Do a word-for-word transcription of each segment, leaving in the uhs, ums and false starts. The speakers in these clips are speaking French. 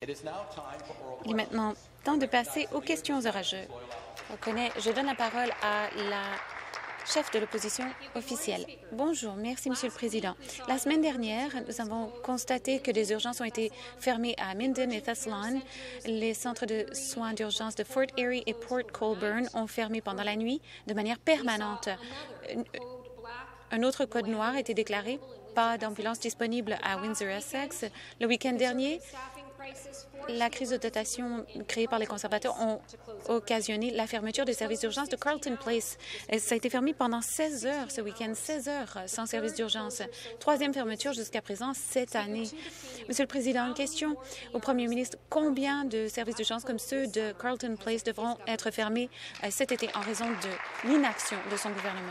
Il est maintenant temps de passer aux questions orageuses. On connaît, je donne la parole à la chef de l'opposition officielle. Bonjour, merci, Monsieur le Président. La semaine dernière, nous avons constaté que des urgences ont été fermées à Minden et Thessalon. Les centres de soins d'urgence de Fort Erie et Port Colborne ont fermé pendant la nuit de manière permanente. Un autre code noir a été déclaré. Pas d'ambulance disponible à Windsor-Essex. Le week-end dernier, la crise de dotation créée par les conservateurs ont occasionné la fermeture des services d'urgence de Carlton Place. Ça a été fermé pendant seize heures ce week-end, seize heures sans service d'urgence. Troisième fermeture jusqu'à présent cette année. Monsieur le Président, une question au Premier ministre. Combien de services d'urgence comme ceux de Carlton Place devront être fermés cet été en raison de l'inaction de son gouvernement?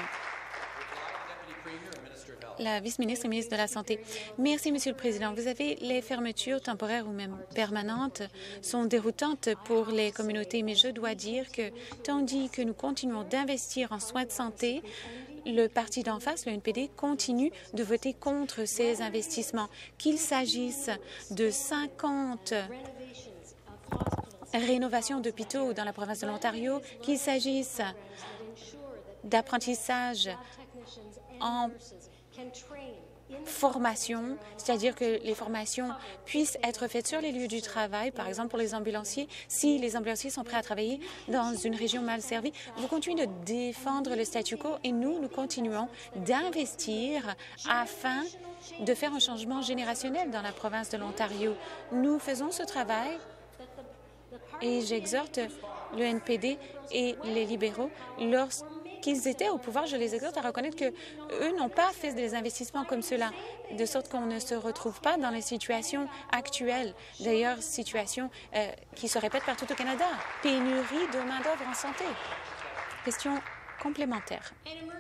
La vice-ministre et ministre de la Santé. Merci, Monsieur le Président. Vous avez les fermetures temporaires ou même permanentes sont déroutantes pour les communautés, mais je dois dire que tandis que nous continuons d'investir en soins de santé, le parti d'en face, le N P D, continue de voter contre ces investissements, qu'il s'agisse de cinquante rénovations d'hôpitaux dans la province de l'Ontario, qu'il s'agisse d'apprentissage en formation, c'est-à-dire que les formations puissent être faites sur les lieux du travail, par exemple pour les ambulanciers. Si les ambulanciers sont prêts à travailler dans une région mal servie, vous continuez de défendre le statu quo et nous, nous continuons d'investir afin de faire un changement générationnel dans la province de l'Ontario. Nous faisons ce travail et j'exhorte le N P D et les libéraux lorsque qu'ils étaient au pouvoir, je les exhorte à reconnaître qu'eux n'ont pas fait des investissements comme cela, de sorte qu'on ne se retrouve pas dans les situations actuelles. D'ailleurs, situation euh, qui se répète partout au Canada. Pénurie de main-d'œuvre en santé. Question complémentaire.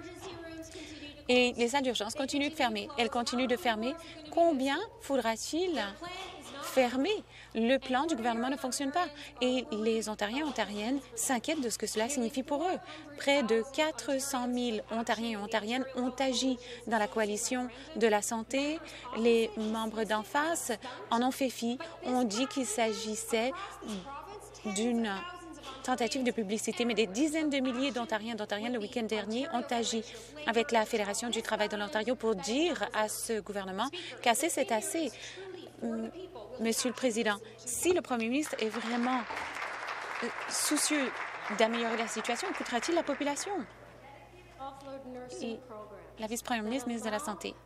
Et les salles d'urgence continuent de fermer. Elles continuent de fermer. Combien faudra-t-il fermer? Le plan du gouvernement ne fonctionne pas et les Ontariens et Ontariennes s'inquiètent de ce que cela signifie pour eux. Près de quatre cent mille Ontariens et Ontariennes ont agi dans la coalition de la santé. Les membres d'en face en ont fait fi, ont dit qu'il s'agissait d'une tentative de publicité, mais des dizaines de milliers d'Ontariens et d'Ontariennes le week-end dernier ont agi avec la Fédération du travail de l'Ontario pour dire à ce gouvernement qu'assez c'est assez. Monsieur le Président, si le Premier ministre est vraiment soucieux d'améliorer la situation, écoutera-t-il la population? Et la vice-première ministre, ministre de la Santé.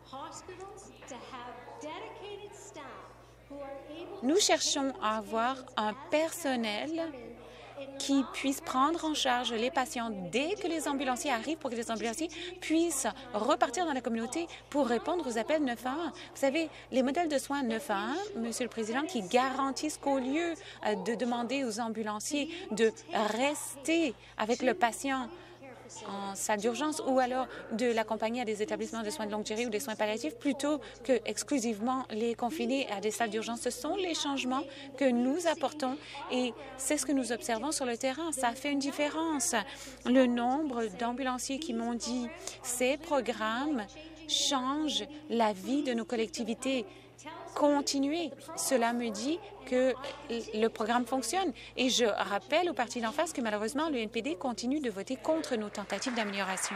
Nous cherchons à avoir un personnel qui puisse prendre en charge les patients dès que les ambulanciers arrivent pour que les ambulanciers puissent repartir dans la communauté pour répondre aux appels neuf un un. Vous savez, les modèles de soins neuf un un, Monsieur le Président, qui garantissent qu'au lieu de demander aux ambulanciers de rester avec le patient en salle d'urgence ou alors de l'accompagner à des établissements de soins de longue durée ou des soins palliatifs plutôt que exclusivement les confiner à des salles d'urgence. Ce sont les changements que nous apportons et c'est ce que nous observons sur le terrain. Ça fait une différence. Le nombre d'ambulanciers qui m'ont dit ces programmes changent la vie de nos collectivités. Continuer. Cela me dit que le programme fonctionne. Et je rappelle au parti d'en face que malheureusement, le N P D continue de voter contre nos tentatives d'amélioration.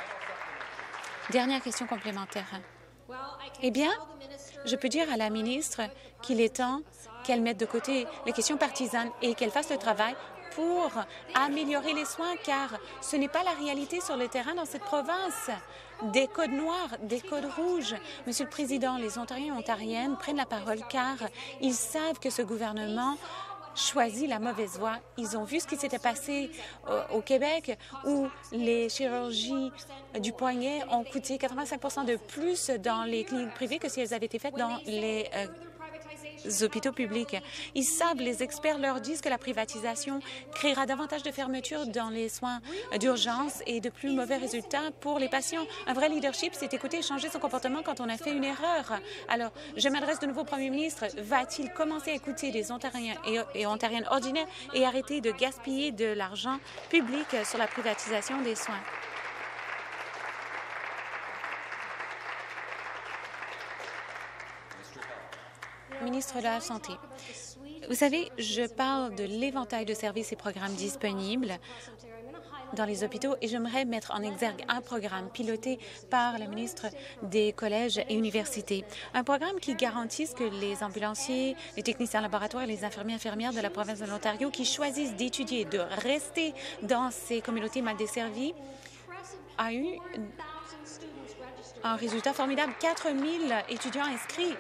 Dernière question complémentaire. Eh bien, je peux dire à la ministre qu'il est temps qu'elle mette de côté les questions partisanes et qu'elle fasse le travail pour améliorer les soins, car ce n'est pas la réalité sur le terrain dans cette province. Des codes noirs, des codes rouges. Monsieur le Président, les Ontariens et Ontariennes prennent la parole car ils savent que ce gouvernement choisit la mauvaise voie. Ils ont vu ce qui s'était passé au, au Québec où les chirurgies du poignet ont coûté quatre-vingt-cinq pour cent de plus dans les cliniques privées que si elles avaient été faites dans les euh, hôpitaux publics. Ils savent, les experts leur disent que la privatisation créera davantage de fermetures dans les soins d'urgence et de plus mauvais résultats pour les patients. Un vrai leadership, c'est écouter et changer son comportement quand on a fait une erreur. Alors, je m'adresse de nouveau au Premier ministre. Va-t-il commencer à écouter les Ontariens et, et Ontariennes ordinaires et arrêter de gaspiller de l'argent public sur la privatisation des soins? Ministre de la Santé, Vous savez, je parle de l'éventail de services et programmes disponibles dans les hôpitaux et j'aimerais mettre en exergue un programme piloté par la ministre des collèges et universités. Un programme qui garantisse que les ambulanciers, les techniciens laboratoires et les infirmiers infirmières de la province de l'Ontario qui choisissent d'étudier, de rester dans ces communautés mal desservies a eu un résultat formidable. quatre mille étudiants inscrits.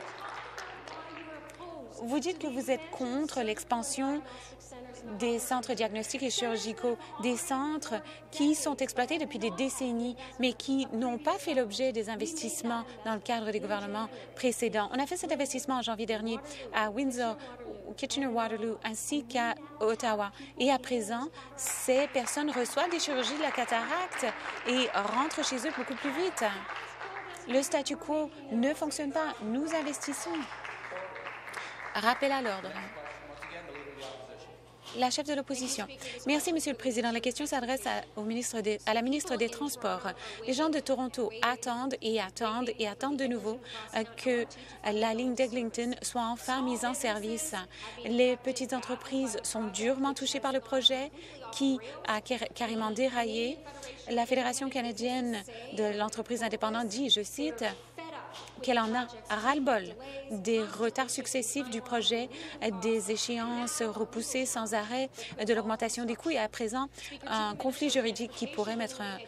Vous dites que vous êtes contre l'expansion des centres diagnostiques et chirurgicaux, des centres qui sont exploités depuis des décennies, mais qui n'ont pas fait l'objet des investissements dans le cadre des gouvernements précédents. On a fait cet investissement en janvier dernier à Windsor, Kitchener-Waterloo, ainsi qu'à Ottawa. Et à présent, ces personnes reçoivent des chirurgies de la cataracte et rentrent chez eux beaucoup plus vite. Le statu quo ne fonctionne pas. Nous investissons. Rappel à l'ordre. La chef de l'opposition. Merci, Monsieur le Président. La question s'adresse à, au ministre des, à la ministre des Transports. Les gens de Toronto attendent et attendent et attendent de nouveau euh, que la ligne d'Eglinton soit enfin mise en service. Les petites entreprises sont durement touchées par le projet qui a carrément déraillé. La Fédération canadienne de l'entreprise indépendante dit, je cite, qu'elle en a ras-le-bol des retards successifs du projet, des échéances repoussées sans arrêt, de l'augmentation des coûts et à présent un conflit juridique qui pourrait mettre un,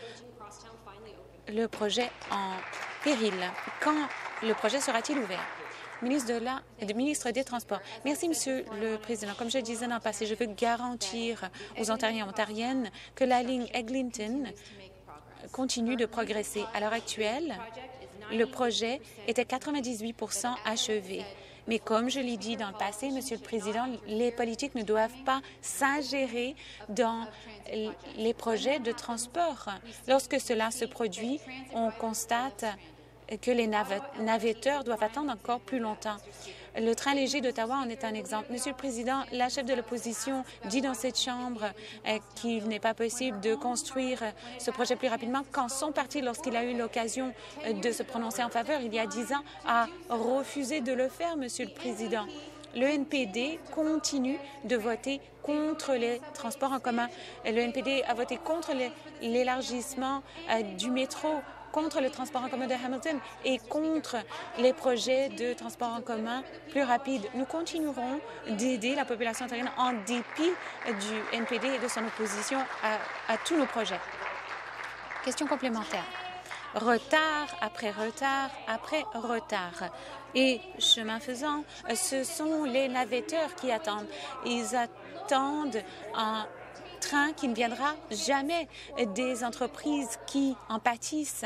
le projet en péril. Quand le projet sera-t-il ouvert? Ministre, de la, de ministre des Transports. Merci, Monsieur le Président. Comme je le disais dans le passé, je veux garantir aux Ontariens et Ontariennes que la ligne Eglinton continue de progresser. À l'heure actuelle, le projet est à quatre-vingt-dix-huit pour cent achevé. Mais comme je l'ai dit dans le passé, Monsieur le Président, les politiques ne doivent pas s'ingérer dans les projets de transport. Lorsque cela se produit, on constate que les navetteurs doivent attendre encore plus longtemps. Le train léger d'Ottawa en est un exemple. Monsieur le Président, la chef de l'opposition dit dans cette Chambre euh, qu'il n'est pas possible de construire ce projet plus rapidement quand son parti, lorsqu'il a eu l'occasion euh, de se prononcer en faveur il y a dix ans, a refusé de le faire, Monsieur le Président. Le N P D continue de voter contre les transports en commun. Le N P D a voté contre l'élargissement euh, du métro, contre le transport en commun de Hamilton et contre les projets de transport en commun plus rapides. Nous continuerons d'aider la population ontarienne en dépit du N P D et de son opposition à, à tous nos projets. Question complémentaire. Retard après retard après retard. Et chemin faisant, ce sont les navetteurs qui attendent. Ils attendent un train qui ne viendra jamais, des entreprises qui en pâtissent.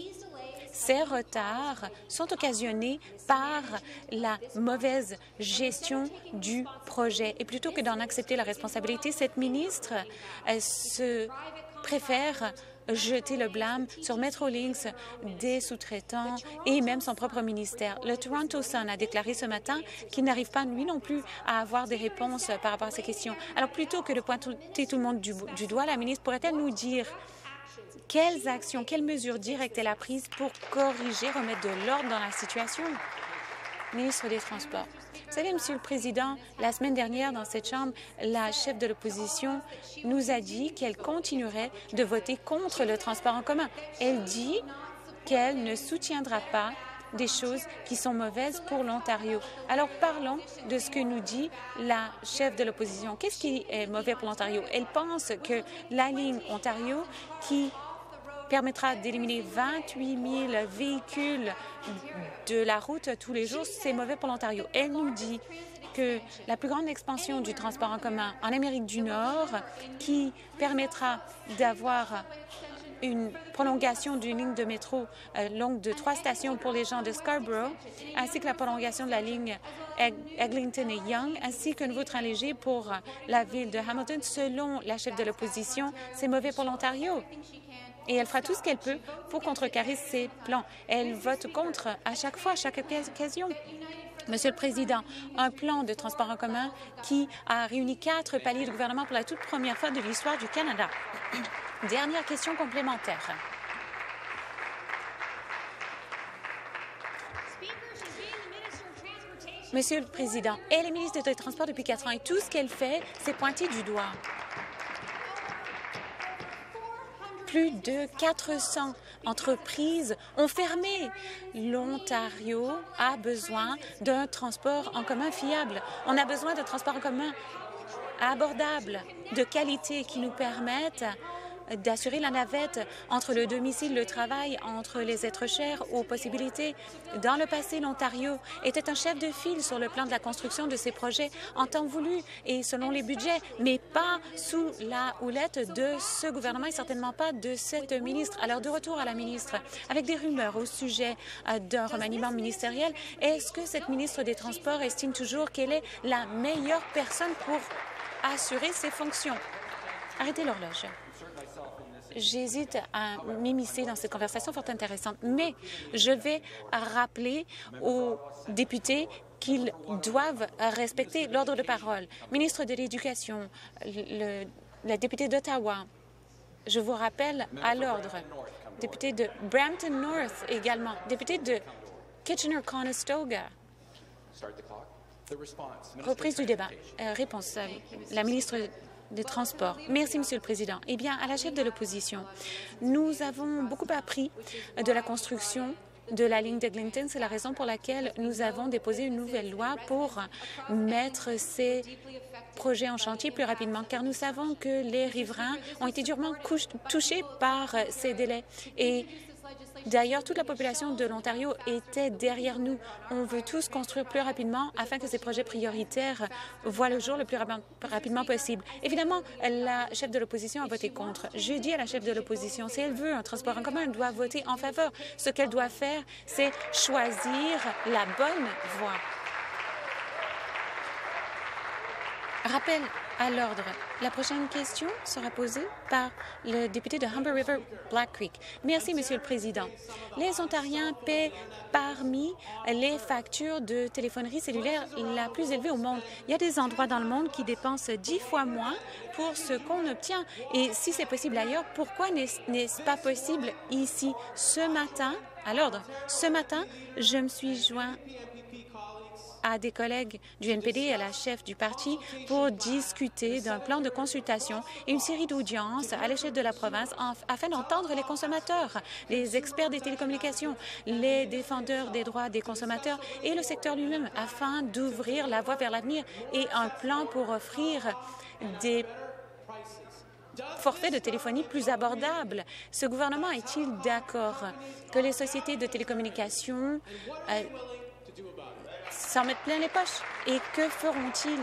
Ces retards sont occasionnés par la mauvaise gestion du projet. Et plutôt que d'en accepter la responsabilité, cette ministre elle se préfère jeter le blâme sur Metrolinx, des sous-traitants et même son propre ministère. Le Toronto Sun a déclaré ce matin qu'il n'arrive pas, lui non plus, à avoir des réponses par rapport à ces questions. Alors, plutôt que de pointer tout le monde du, du doigt, la ministre pourrait-elle nous dire quelles actions, quelles mesures directes elle a prises pour corriger, remettre de l'ordre dans la situation? Ministre des Transports. Vous savez, Monsieur le Président, la semaine dernière, dans cette Chambre, la chef de l'opposition nous a dit qu'elle continuerait de voter contre le transport en commun. Elle dit qu'elle ne soutiendra pas des choses qui sont mauvaises pour l'Ontario. Alors, parlons de ce que nous dit la chef de l'opposition. Qu'est-ce qui est mauvais pour l'Ontario? Elle pense que la ligne Ontario, qui permettra d'éliminer vingt-huit mille véhicules de la route tous les jours, c'est mauvais pour l'Ontario. Elle nous dit que la plus grande expansion du transport en commun en Amérique du Nord, qui permettra d'avoir une prolongation d'une ligne de métro euh, longue de trois stations pour les gens de Scarborough, ainsi que la prolongation de la ligne Eglinton et Yonge, ainsi qu'un nouveau train léger pour la ville de Hamilton, selon la chef de l'opposition, c'est mauvais pour l'Ontario. Et elle fera tout ce qu'elle peut pour contrecarrer ces plans. Elle vote contre à chaque fois, à chaque occasion. Monsieur le Président, un plan de transport en commun qui a réuni quatre paliers de gouvernement pour la toute première fois de l'histoire du Canada. Dernière question complémentaire. Monsieur le Président, elle est ministre des Transports depuis quatre ans et tout ce qu'elle fait, c'est pointer du doigt. Plus de quatre cents entreprises ont fermé. L'Ontario a besoin d'un transport en commun fiable. On a besoin d'un transport en commun abordable, de qualité, qui nous permette d'assurer la navette entre le domicile, le travail, entre les êtres chers aux possibilités. Dans le passé, l'Ontario était un chef de file sur le plan de la construction de ces projets en temps voulu et selon les budgets, mais pas sous la houlette de ce gouvernement et certainement pas de cette ministre. Alors, de retour à la ministre, avec des rumeurs au sujet d'un remaniement ministériel, est-ce que cette ministre des Transports estime toujours qu'elle est la meilleure personne pour assurer ses fonctions? Arrêtez l'horloge. J'hésite à m'immiscer dans cette conversation fort intéressante, mais je vais rappeler aux députés qu'ils doivent respecter l'ordre de parole. Ministre de l'Éducation, le, la députée d'Ottawa, je vous rappelle à l'ordre. Député de Brampton North également. Député de Kitchener-Conestoga. Reprise du débat. Euh, réponse. Euh, la ministre des Transports. Merci, Monsieur le Président. Eh bien, à la chef de l'opposition, nous avons beaucoup appris de la construction de la ligne d'Eglinton. C'est la raison pour laquelle nous avons déposé une nouvelle loi pour mettre ces projets en chantier plus rapidement, car nous savons que les riverains ont été durement touchés par ces délais. Et d'ailleurs, toute la population de l'Ontario était derrière nous. On veut tous construire plus rapidement afin que ces projets prioritaires voient le jour le plus rapidement possible. Évidemment, la chef de l'opposition a voté contre. Je dis à la chef de l'opposition, si elle veut un transport en commun, elle doit voter en faveur. Ce qu'elle doit faire, c'est choisir la bonne voie. Rappel à l'ordre. La prochaine question sera posée par le député de Humber River Black Creek. Merci, Monsieur le Président. Les Ontariens paient parmi les factures de téléphonerie cellulaire la plus élevée au monde. Il y a des endroits dans le monde qui dépensent dix fois moins pour ce qu'on obtient. Et si c'est possible ailleurs, pourquoi n'est-ce pas possible ici? Ce matin, à l'ordre, ce matin, je me suis joint à des collègues du N P D et à la chef du parti pour discuter d'un plan de consultation et une série d'audiences à l'échelle de la province en, afin d'entendre les consommateurs, les experts des télécommunications, les défendeurs des droits des consommateurs et le secteur lui-même afin d'ouvrir la voie vers l'avenir et un plan pour offrir des forfaits de téléphonie plus abordables. Ce gouvernement est-il d'accord que les sociétés de télécommunications euh, s'en mettent plein les poches? Et que feront-ils?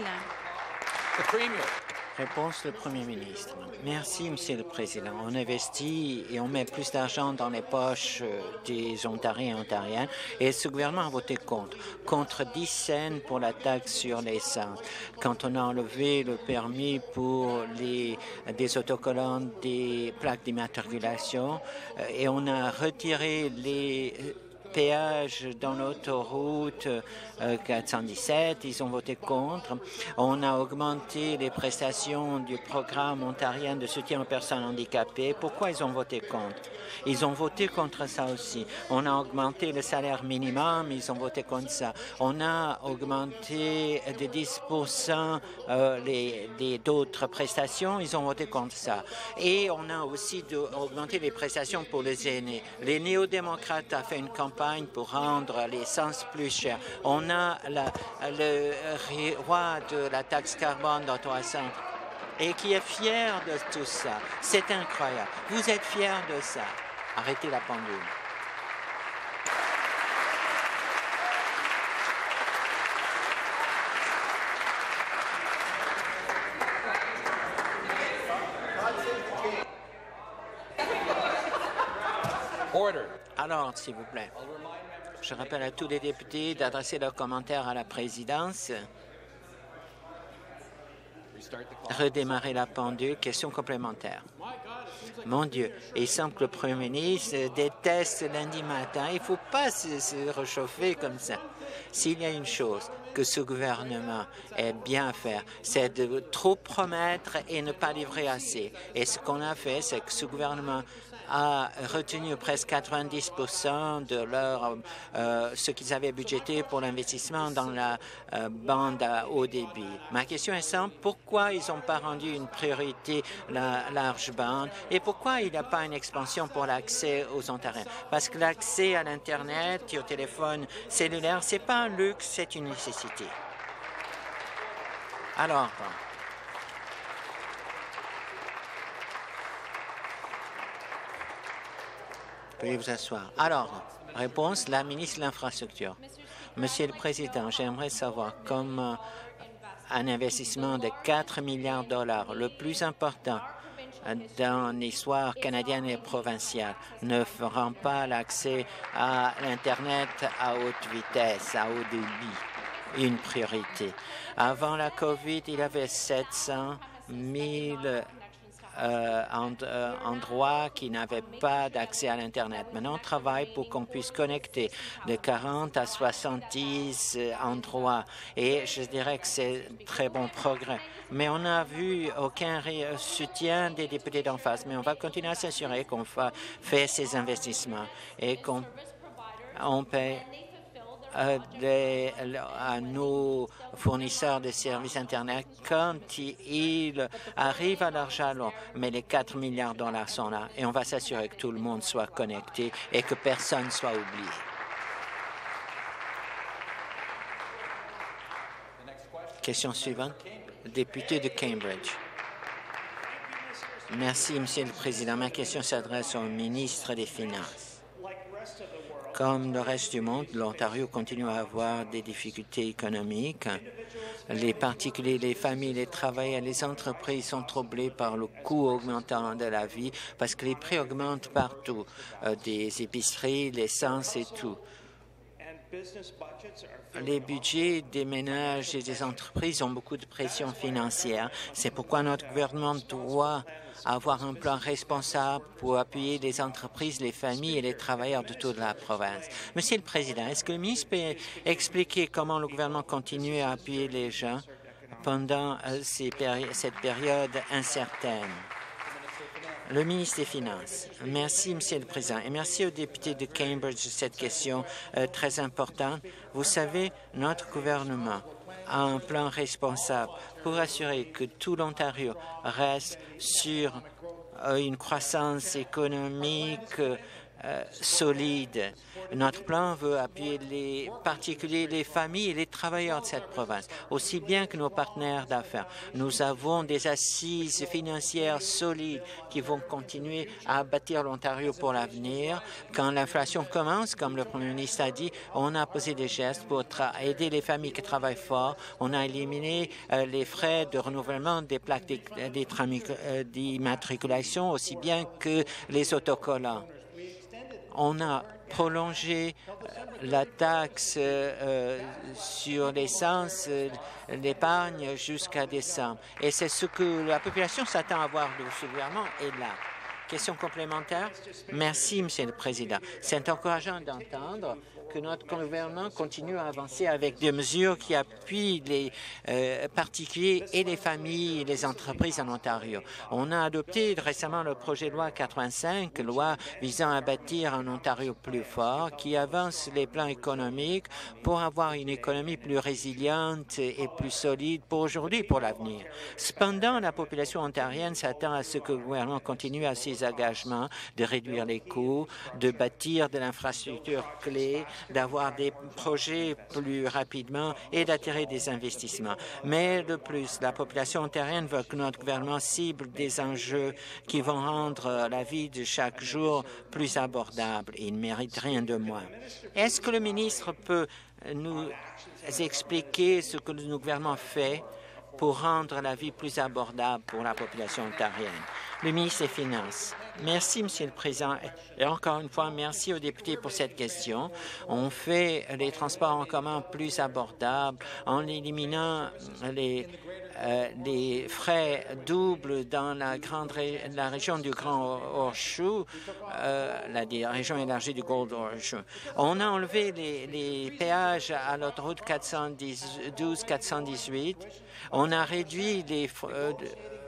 Réponse du Premier ministre. Merci, Monsieur le Président. On investit et on met plus d'argent dans les poches des Ontariens et Ontariennes et ce gouvernement a voté contre. Contre dix cents pour la taxe sur l'essence. Quand on a enlevé le permis pour les, des autocollants, des plaques d'immatriculation et on a retiré les péage dans l'autoroute euh, quatre cent dix-sept, ils ont voté contre. On a augmenté les prestations du programme ontarien de soutien aux personnes handicapées. Pourquoi ils ont voté contre? Ils ont voté contre ça aussi. On a augmenté le salaire minimum, ils ont voté contre ça. On a augmenté de dix pour cent euh, les, les d'autres prestations, ils ont voté contre ça. Et on a aussi de, augmenté les prestations pour les aînés. Les néo-démocrates ont fait une campagne pour rendre l'essence plus chère. On a la, le roi de la taxe carbone d'Ottawa-Centre et qui est fier de tout ça. C'est incroyable. Vous êtes fiers de ça. Arrêtez la pendule. Order. Alors, s'il vous plaît, je rappelle à tous les députés d'adresser leurs commentaires à la présidence. Redémarrer la pendule. Question complémentaire. Mon Dieu, il semble que le Premier ministre déteste lundi matin. Il ne faut pas se, se réchauffer comme ça. S'il y a une chose que ce gouvernement est bien à faire, c'est de trop promettre et ne pas livrer assez. Et ce qu'on a fait, c'est que ce gouvernement a retenu presque quatre-vingt-dix pour cent de leur, euh, ce qu'ils avaient budgété pour l'investissement dans la euh, bande à haut débit. Ma question est simple. Pourquoi ils n'ont pas rendu une priorité la large bande et pourquoi il n'y a pas une expansion pour l'accès aux Ontariens? Parce que l'accès à l'Internet et au téléphone cellulaire, ce n'est pas un luxe, c'est une nécessité. Alors, veuillez vous asseoir. Alors, réponse, la ministre de l'Infrastructure. Monsieur le Président, j'aimerais savoir comment un investissement de quatre milliards de dollars, le plus important dans l'histoire canadienne et provinciale, ne fera pas l'accès à l'Internet à haute vitesse, à haut débit, une priorité. Avant la COVID, il y avait sept cent mille Euh, and, euh, endroits qui n'avaient pas d'accès à l'Internet. Maintenant, on travaille pour qu'on puisse connecter de quarante à soixante-dix euh, endroits et je dirais que c'est très bon progrès. Mais on n'a vu aucun soutien des députés d'en face. Mais on va continuer à s'assurer qu'on fait ces investissements et qu'on on paie Euh, des, à nos fournisseurs de services Internet quand ils arrivent à leur jalon. Mais les quatre milliards de dollars sont là et on va s'assurer que tout le monde soit connecté et que personne ne soit oublié. Question suivante. Député de Cambridge. Merci, Monsieur le Président. Ma question s'adresse au ministre des Finances. Comme le reste du monde, l'Ontario continue à avoir des difficultés économiques. Les particuliers, les familles, les travailleurs, les entreprises sont troublés par le coût augmentant de la vie parce que les prix augmentent partout, euh, des épiceries, l'essence et tout. Les budgets des ménages et des entreprises ont beaucoup de pression financière. C'est pourquoi notre gouvernement doit avoir un plan responsable pour appuyer les entreprises, les familles et les travailleurs de toute la province. Monsieur le Président, est-ce que le ministre peut expliquer comment le gouvernement continue à appuyer les gens pendant euh, ces péri cette période incertaine? Le ministre des Finances. Merci, Monsieur le Président, et merci aux députés de Cambridge de cette question euh, très importante. Vous savez, notre gouvernement a un plan responsable pour assurer que tout l'Ontario reste sur euh, une croissance économique euh, solide. Notre plan veut appuyer les particuliers, les familles et les travailleurs de cette province, aussi bien que nos partenaires d'affaires. Nous avons des assises financières solides qui vont continuer à bâtir l'Ontario pour l'avenir. Quand l'inflation commence, comme le Premier ministre a dit, on a posé des gestes pour aider les familles qui travaillent fort. On a éliminé euh, les frais de renouvellement des plaques d'immatriculation, aussi bien que les autocollants. On a prolongé la taxe euh, sur l'essence, euh, l'épargne jusqu'à décembre. Et c'est ce que la population s'attend à voir de ce gouvernement est là. Question complémentaire? Merci, Monsieur le Président. C'est encourageant d'entendre que notre gouvernement continue à avancer avec des mesures qui appuient les euh, particuliers et les familles et les entreprises en Ontario. On a adopté récemment le projet de loi quatre-vingt-cinq, loi visant à bâtir un Ontario plus fort, qui avance les plans économiques pour avoir une économie plus résiliente et plus solide pour aujourd'hui et pour l'avenir. Cependant, la population ontarienne s'attend à ce que le gouvernement continue à ses engagements de réduire les coûts, de bâtir de l'infrastructure clé, d'avoir des projets plus rapidement et d'attirer des investissements. Mais de plus, la population ontarienne veut que notre gouvernement cible des enjeux qui vont rendre la vie de chaque jour plus abordable. Il ne mérite rien de moins. Est-ce que le ministre peut nous expliquer ce que le gouvernement fait pour rendre la vie plus abordable pour la population ontarienne? Le ministre des Finances. Merci, Monsieur le Président. Et encore une fois, merci aux députés pour cette question. On fait les transports en commun plus abordables en éliminant les, euh, les frais doubles dans la, grande ré la région du Grand Horseshoe, euh, la région élargie du Gold Horseshoe. On a enlevé les, les péages à l'autoroute quatre cent douze quatre cent dix-huit. On a réduit les euh,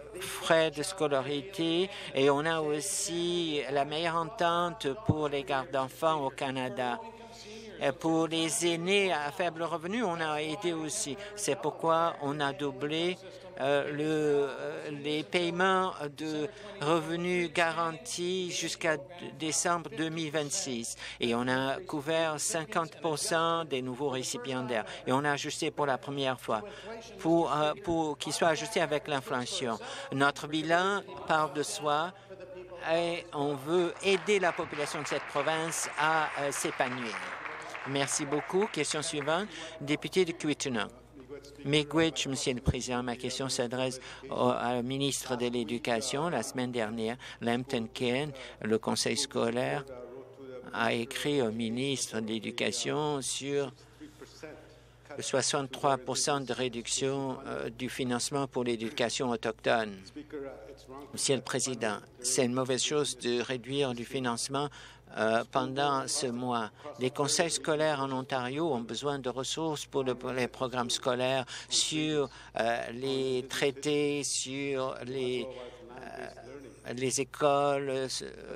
frais de scolarité et on a aussi la meilleure entente pour les gardes d'enfants au Canada. Pour les aînés à faible revenu, on a aidé aussi. C'est pourquoi on a doublé euh, le, euh, les paiements de revenus garantis jusqu'à décembre deux mille vingt-six. Et on a couvert cinquante pour cent des nouveaux récipiendaires. Et on a ajusté pour la première fois pour, euh, pour qu'ils soient ajustés avec l'inflation. Notre bilan parle de soi et on veut aider la population de cette province à euh, s'épanouir. Merci beaucoup. Question suivante, député de Kiiwetinoong. Miigwech, Monsieur le Président, ma question s'adresse au, au ministre de l'Éducation. La semaine dernière, Lambton Ken, le conseil scolaire, a écrit au ministre de l'Éducation sur soixante-trois pour cent de réduction euh, du financement pour l'éducation autochtone. Monsieur le Président, c'est une mauvaise chose de réduire du financement Euh, pendant ce mois. Les conseils scolaires en Ontario ont besoin de ressources pour, le, pour les programmes scolaires sur euh, les traités, sur les, euh, les écoles, euh,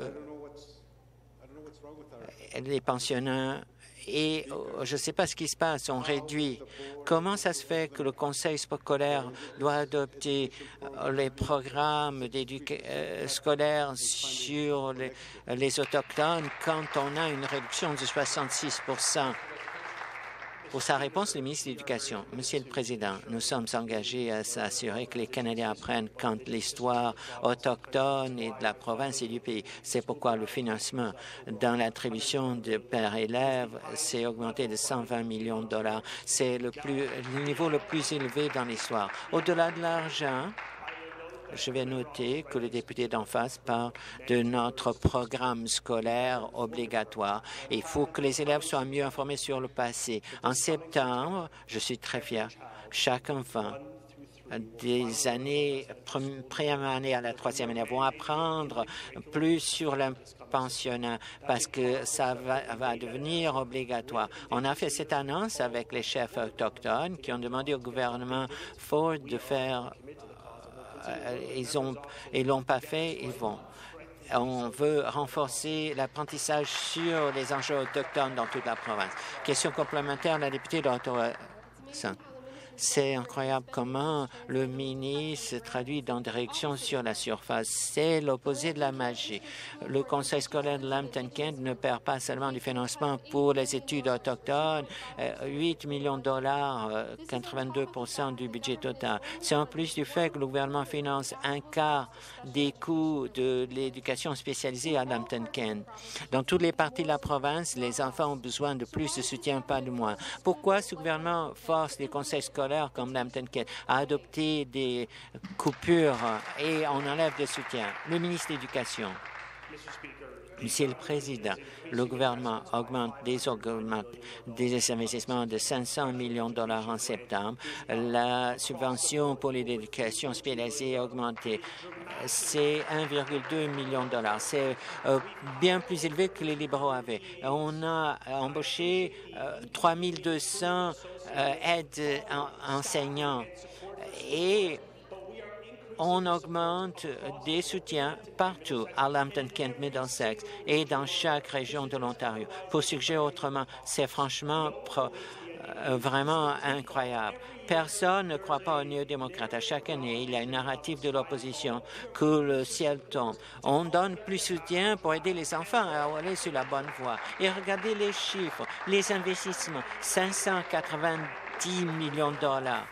les pensionnats. Et euh, je ne sais pas ce qui se passe, on réduit. Comment ça se fait que le conseil scolaire doit adopter euh, les programmes euh, scolaires sur les, les Autochtones quand on a une réduction de soixante-six pour cent? Pour sa réponse, le ministre de l'Éducation. Monsieur le Président, nous sommes engagés à s'assurer que les Canadiens apprennent quand l'histoire autochtone et de la province et du pays. C'est pourquoi le financement dans l'attribution de par élève s'est augmenté de cent vingt millions de dollars. C'est le, plus, le niveau le plus élevé dans l'histoire. Au-delà de l'argent, je vais noter que le député d'en face parle de notre programme scolaire obligatoire. Il faut que les élèves soient mieux informés sur le passé. En septembre, je suis très fier, chaque enfant des années, première année à la troisième année, vont apprendre plus sur le pensionnat parce que ça va, va devenir obligatoire. On a fait cette annonce avec les chefs autochtones qui ont demandé au gouvernement Ford de faire Ils ont, ils l'ont pas fait, ils vont. On veut renforcer l'apprentissage sur les enjeux autochtones dans toute la province. Question complémentaire, la députée d'Ottawa. C'est incroyable comment le ministre se traduit dans des réactions sur la surface. C'est l'opposé de la magie. Le conseil scolaire de Lambton Kent ne perd pas seulement du financement pour les études autochtones, huit millions de dollars, quatre-vingt-deux pour cent du budget total. C'est en plus du fait que le gouvernement finance un quart des coûts de l'éducation spécialisée à Lambton Kent. Dans toutes les parties de la province, les enfants ont besoin de plus de soutien, pas de moins. Pourquoi ce gouvernement force les conseils scolaires comme Lambton Kent à adopter des coupures et on enlève des soutiens? Le ministre de l'Éducation. Monsieur le Président, le gouvernement augmente des, augmente des investissements de cinq cents millions de dollars en septembre. La subvention pour l'éducation spécialisée a augmenté. C'est un virgule deux million de dollars. C'est euh, bien plus élevé que les libéraux avaient. On a embauché euh, trois mille deux cents euh, aides en, enseignants et on augmente des soutiens partout à Lambton Kent, Middlesex et dans chaque région de l'Ontario. Pour suggérer autrement, c'est franchement pro, euh, vraiment incroyable. Personne ne croit pas aux néo-démocrates. À chaque année, il y a une narrative de l'opposition que le ciel tombe. On donne plus de soutien pour aider les enfants à aller sur la bonne voie. Et regardez les chiffres, les investissements, cinq cent quatre-vingt-dix millions de dollars.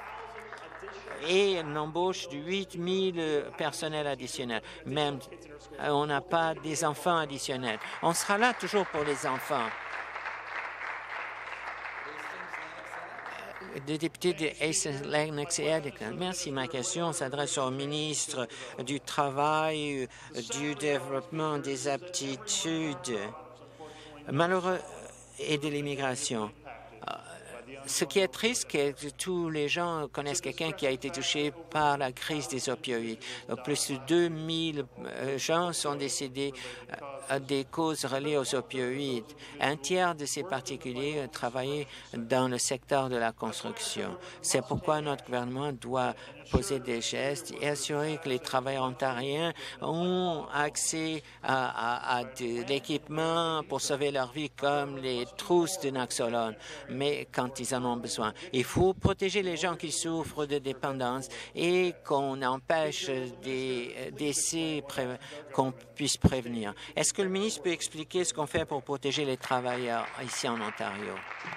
Et l'embauche de huit mille personnels additionnels. Même, on n'a pas des enfants additionnels. On sera là toujours pour les enfants. Le député de Hastings, Lennox et Edmonton. Merci. Ma question s'adresse au ministre du Travail, du Développement des aptitudes malheureux et de l'immigration. Ce qui est triste, c'est que tous les gens connaissent quelqu'un qui a été touché par la crise des opioïdes. Plus de deux mille gens sont décédés à des causes reliées aux opioïdes. Un tiers de ces particuliers travaillaient dans le secteur de la construction. C'est pourquoi notre gouvernement doit poser des gestes et assurer que les travailleurs ontariens ont accès à, à, à de l'équipement pour sauver leur vie, comme les trousses de Naloxone, mais quand ils en ont besoin. Il faut protéger les gens qui souffrent de dépendance et qu'on empêche des décès qu'on puisse prévenir. Est-ce que le ministre peut expliquer ce qu'on fait pour protéger les travailleurs ici en Ontario?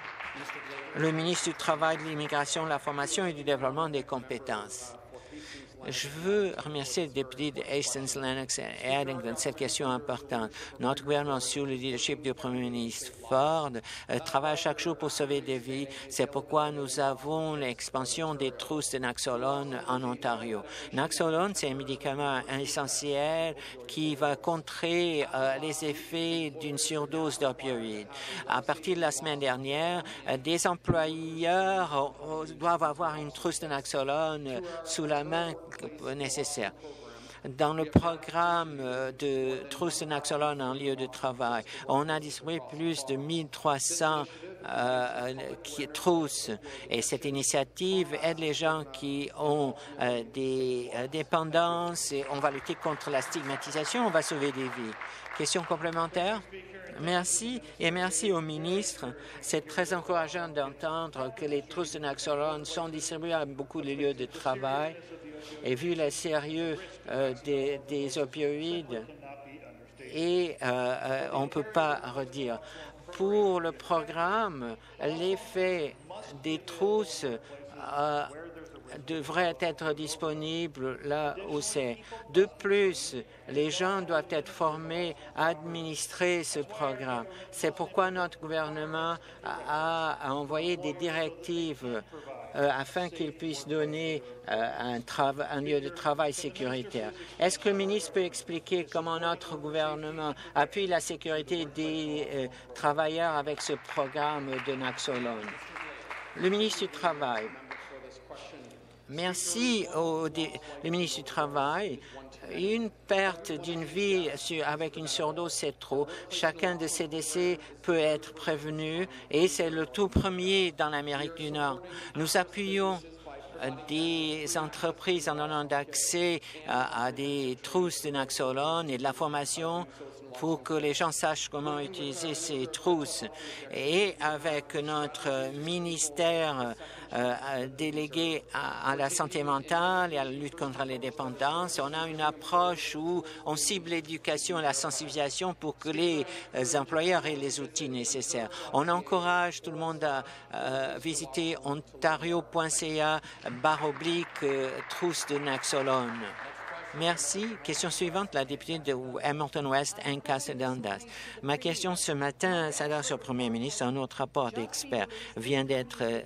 Le ministre du Travail, de l'Immigration, de la Formation et du Développement des compétences. Je veux remercier le député de Hastings, Lennox et Addington de cette question importante. Notre gouvernement, sous le leadership du premier ministre Ford, euh, travaille chaque jour pour sauver des vies. C'est pourquoi nous avons l'expansion des trousses de Naloxone en Ontario. Naloxone, c'est un médicament essentiel qui va contrer euh, les effets d'une surdose d'opioïdes. À partir de la semaine dernière, euh, des employeurs euh, doivent avoir une trousse de Naloxone euh, sous la main nécessaire. Dans le programme de trousses de Naloxone en lieu de travail, on a distribué plus de mille trois cents euh, trousses et cette initiative aide les gens qui ont euh, des euh, dépendances et on va lutter contre la stigmatisation, on va sauver des vies. Question complémentaire? Merci et merci au ministre. C'est très encourageant d'entendre que les trousses de Naloxone sont distribuées à beaucoup de lieux de travail. Et vu le sérieux euh, des, des opioïdes, et euh, euh, on ne peut pas redire. Pour le programme, l'effet des trousses euh, devrait être disponible là où c'est. De plus, les gens doivent être formés à administrer ce programme. C'est pourquoi notre gouvernement a, a envoyé des directives Euh, afin qu'ils puissent donner euh, un, un lieu de travail sécuritaire. Est-ce que le ministre peut expliquer comment notre gouvernement appuie la sécurité des euh, travailleurs avec ce programme de Naloxone? Le ministre du Travail. Merci au le ministre du Travail. Une perte d'une vie sur, avec une surdose, c'est trop. Chacun de ces décès peut être prévenu et c'est le tout premier dans l'Amérique du Nord. Nous appuyons des entreprises en donnant d'accès à, à des trousses de Naloxone et de la formation pour que les gens sachent comment utiliser ces trousses. Et avec notre ministère euh, délégué à, à la santé mentale et à la lutte contre les dépendances, on a une approche où on cible l'éducation et la sensibilisation pour que les euh, employeurs aient les outils nécessaires. On encourage tout le monde à euh, visiter ontario point c a barre oblique euh, trousse de Naloxone. Merci. Question suivante, la députée de Hamilton West, Ancaster Dundas. Ma question ce matin s'adresse au Premier ministre. Un autre rapport d'experts vient d'être euh,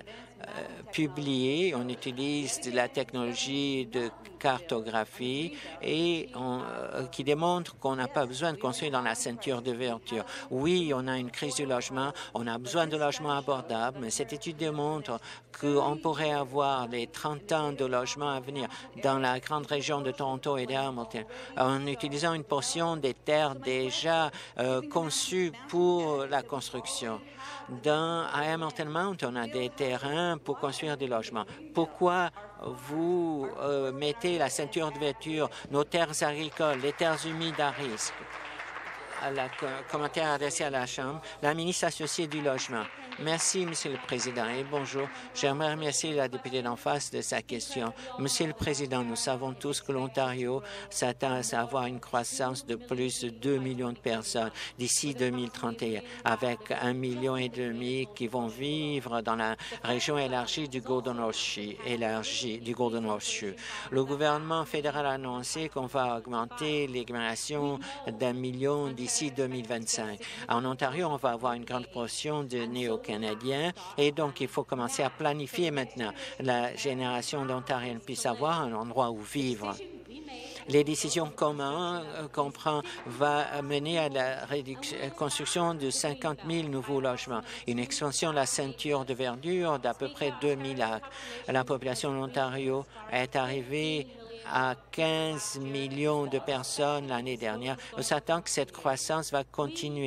publié. On utilise de la technologie de cartographie et on, euh, qui démontre qu'on n'a pas besoin de construire dans la ceinture de verdure. Oui, on a une crise du logement, on a besoin de logements abordables, mais cette étude démontre qu'on pourrait avoir les trente ans de logements à venir dans la grande région de Toronto et d'Hamilton en utilisant une portion des terres déjà euh, conçues pour la construction. Dans, à Hamilton Mount, on a des terrains pour construire des logements. Pourquoi vous euh, mettez la ceinture de verdure, nos terres agricoles, les terres humides à risque? À la commentaire adressé à la Chambre, la ministre associée du Logement. Merci, Monsieur le Président, et bonjour. J'aimerais remercier la députée d'en face de sa question. Monsieur le Président, nous savons tous que l'Ontario s'attend à avoir une croissance de plus de deux millions de personnes d'ici deux mille trente et un, avec un million et demi qui vont vivre dans la région élargie du Golden Horseshoe. Élargie du Golden Horseshoe. Le gouvernement fédéral a annoncé qu'on va augmenter l'immigration d'un million d'ici deux mille vingt-cinq. En Ontario, on va avoir une grande portion de néo-canadiens et donc il faut commencer à planifier maintenant. La génération d'Ontariens puisse avoir un endroit où vivre. Les décisions communes qu'on prend va mener à la construction de cinquante mille nouveaux logements, une extension de la ceinture de verdure d'à peu près deux mille acres. La population de l'Ontario est arrivée à quinze millions de personnes l'année dernière. On s'attend que cette croissance va continuer.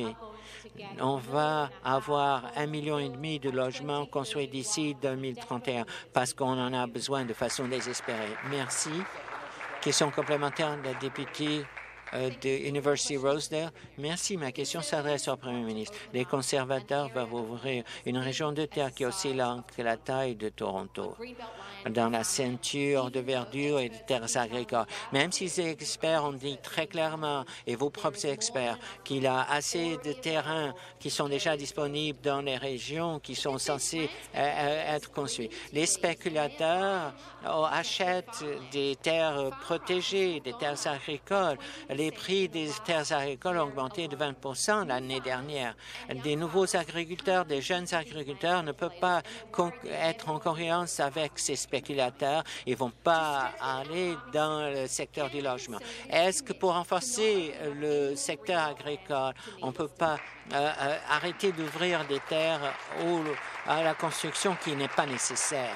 On va avoir un million et demi de logements construits d'ici deux mille trente et un parce qu'on en a besoin de façon désespérée. Merci. Question complémentaire de la députée euh, de University Rosedale. Merci. Ma question s'adresse au Premier ministre. Les conservateurs vont ouvrir une région de terre qui est aussi longue que la taille de Toronto, dans la ceinture de verdure et de terres agricoles. Même si les experts ont dit très clairement, et vos propres experts, qu'il y a assez de terrains qui sont déjà disponibles dans les régions qui sont censées euh, être construites. Les spéculateurs euh, achètent des terres protégées, des terres agricoles. Les prix des terres agricoles ont augmenté de vingt pour cent l'année dernière. Des nouveaux agriculteurs, des jeunes agriculteurs ne peuvent pas être en concurrence avec ces spéculateurs. Ils ne vont pas aller dans le secteur du logement. Est-ce que pour renforcer le secteur agricole, on ne peut pas euh, euh, arrêter d'ouvrir des terres où, à la construction qui n'est pas nécessaire?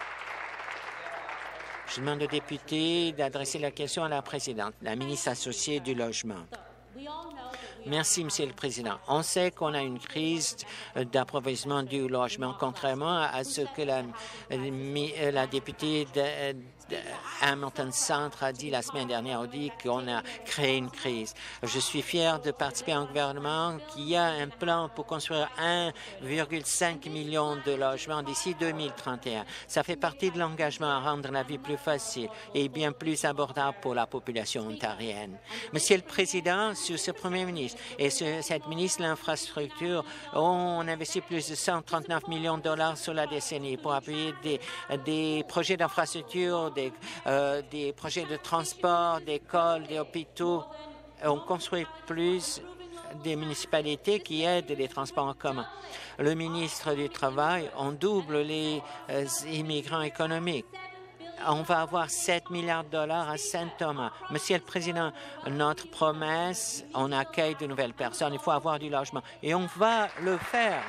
Je demande aux députés d'adresser la question à la présidente, la ministre associée du Logement. Merci, Monsieur le Président. On sait qu'on a une crise d'approvisionnement du logement, contrairement à ce que la, la députée de, de Hamilton Centre a dit la semaine dernière. On dit qu'on a créé une crise. Je suis fier de participer à un gouvernement qui a un plan pour construire un virgule cinq million de logements d'ici deux mille trente et un. Ça fait partie de l'engagement à rendre la vie plus facile et bien plus abordable pour la population ontarienne. Monsieur le Président, sur ce Premier ministre et sur cette ministre de l'Infrastructure, on investit plus de cent trente-neuf millions de dollars sur la décennie pour appuyer des, des projets d'infrastructure, des, euh, des projets de transport, d'écoles, des hôpitaux. On construit plus des municipalités qui aident les transports en commun. Le ministre du Travail, on double les euh, immigrants économiques. On va avoir sept milliards de dollars à Saint-Thomas. Monsieur le Président, notre promesse, on accueille de nouvelles personnes. Il faut avoir du logement. Et on va le faire.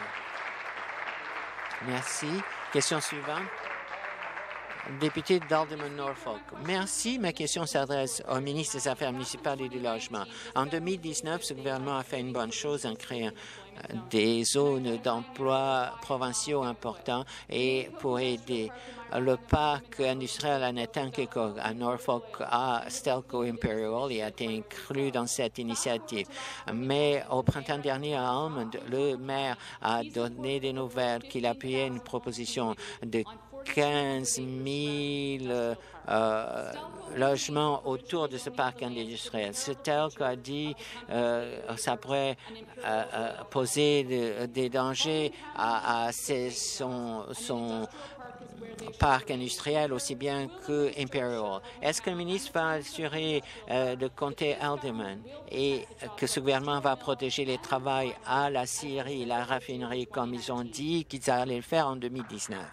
Merci. Question suivante. Député d'Alderman Norfolk. Merci. Ma question s'adresse au ministre des Affaires municipales et du Logement. En deux mille dix-neuf, ce gouvernement a fait une bonne chose en créant des zones d'emploi provinciaux importants et pour aider le parc industriel à Netankeco, à Norfolk, à Stelco Imperial, il a été inclus dans cette initiative. Mais au printemps dernier à Almond, le maire a donné des nouvelles qu'il appuyait une proposition de quinze mille euh, logements autour de ce parc industriel. Stelco a dit euh, ça pourrait euh, euh, poser de, des dangers à, à ses, son, son parc industriel aussi bien que Imperial. Est-ce que le ministre va assurer euh, le comté Alderman et que ce gouvernement va protéger les travails à la scierie, la raffinerie, comme ils ont dit qu'ils allaient le faire en deux mille dix-neuf?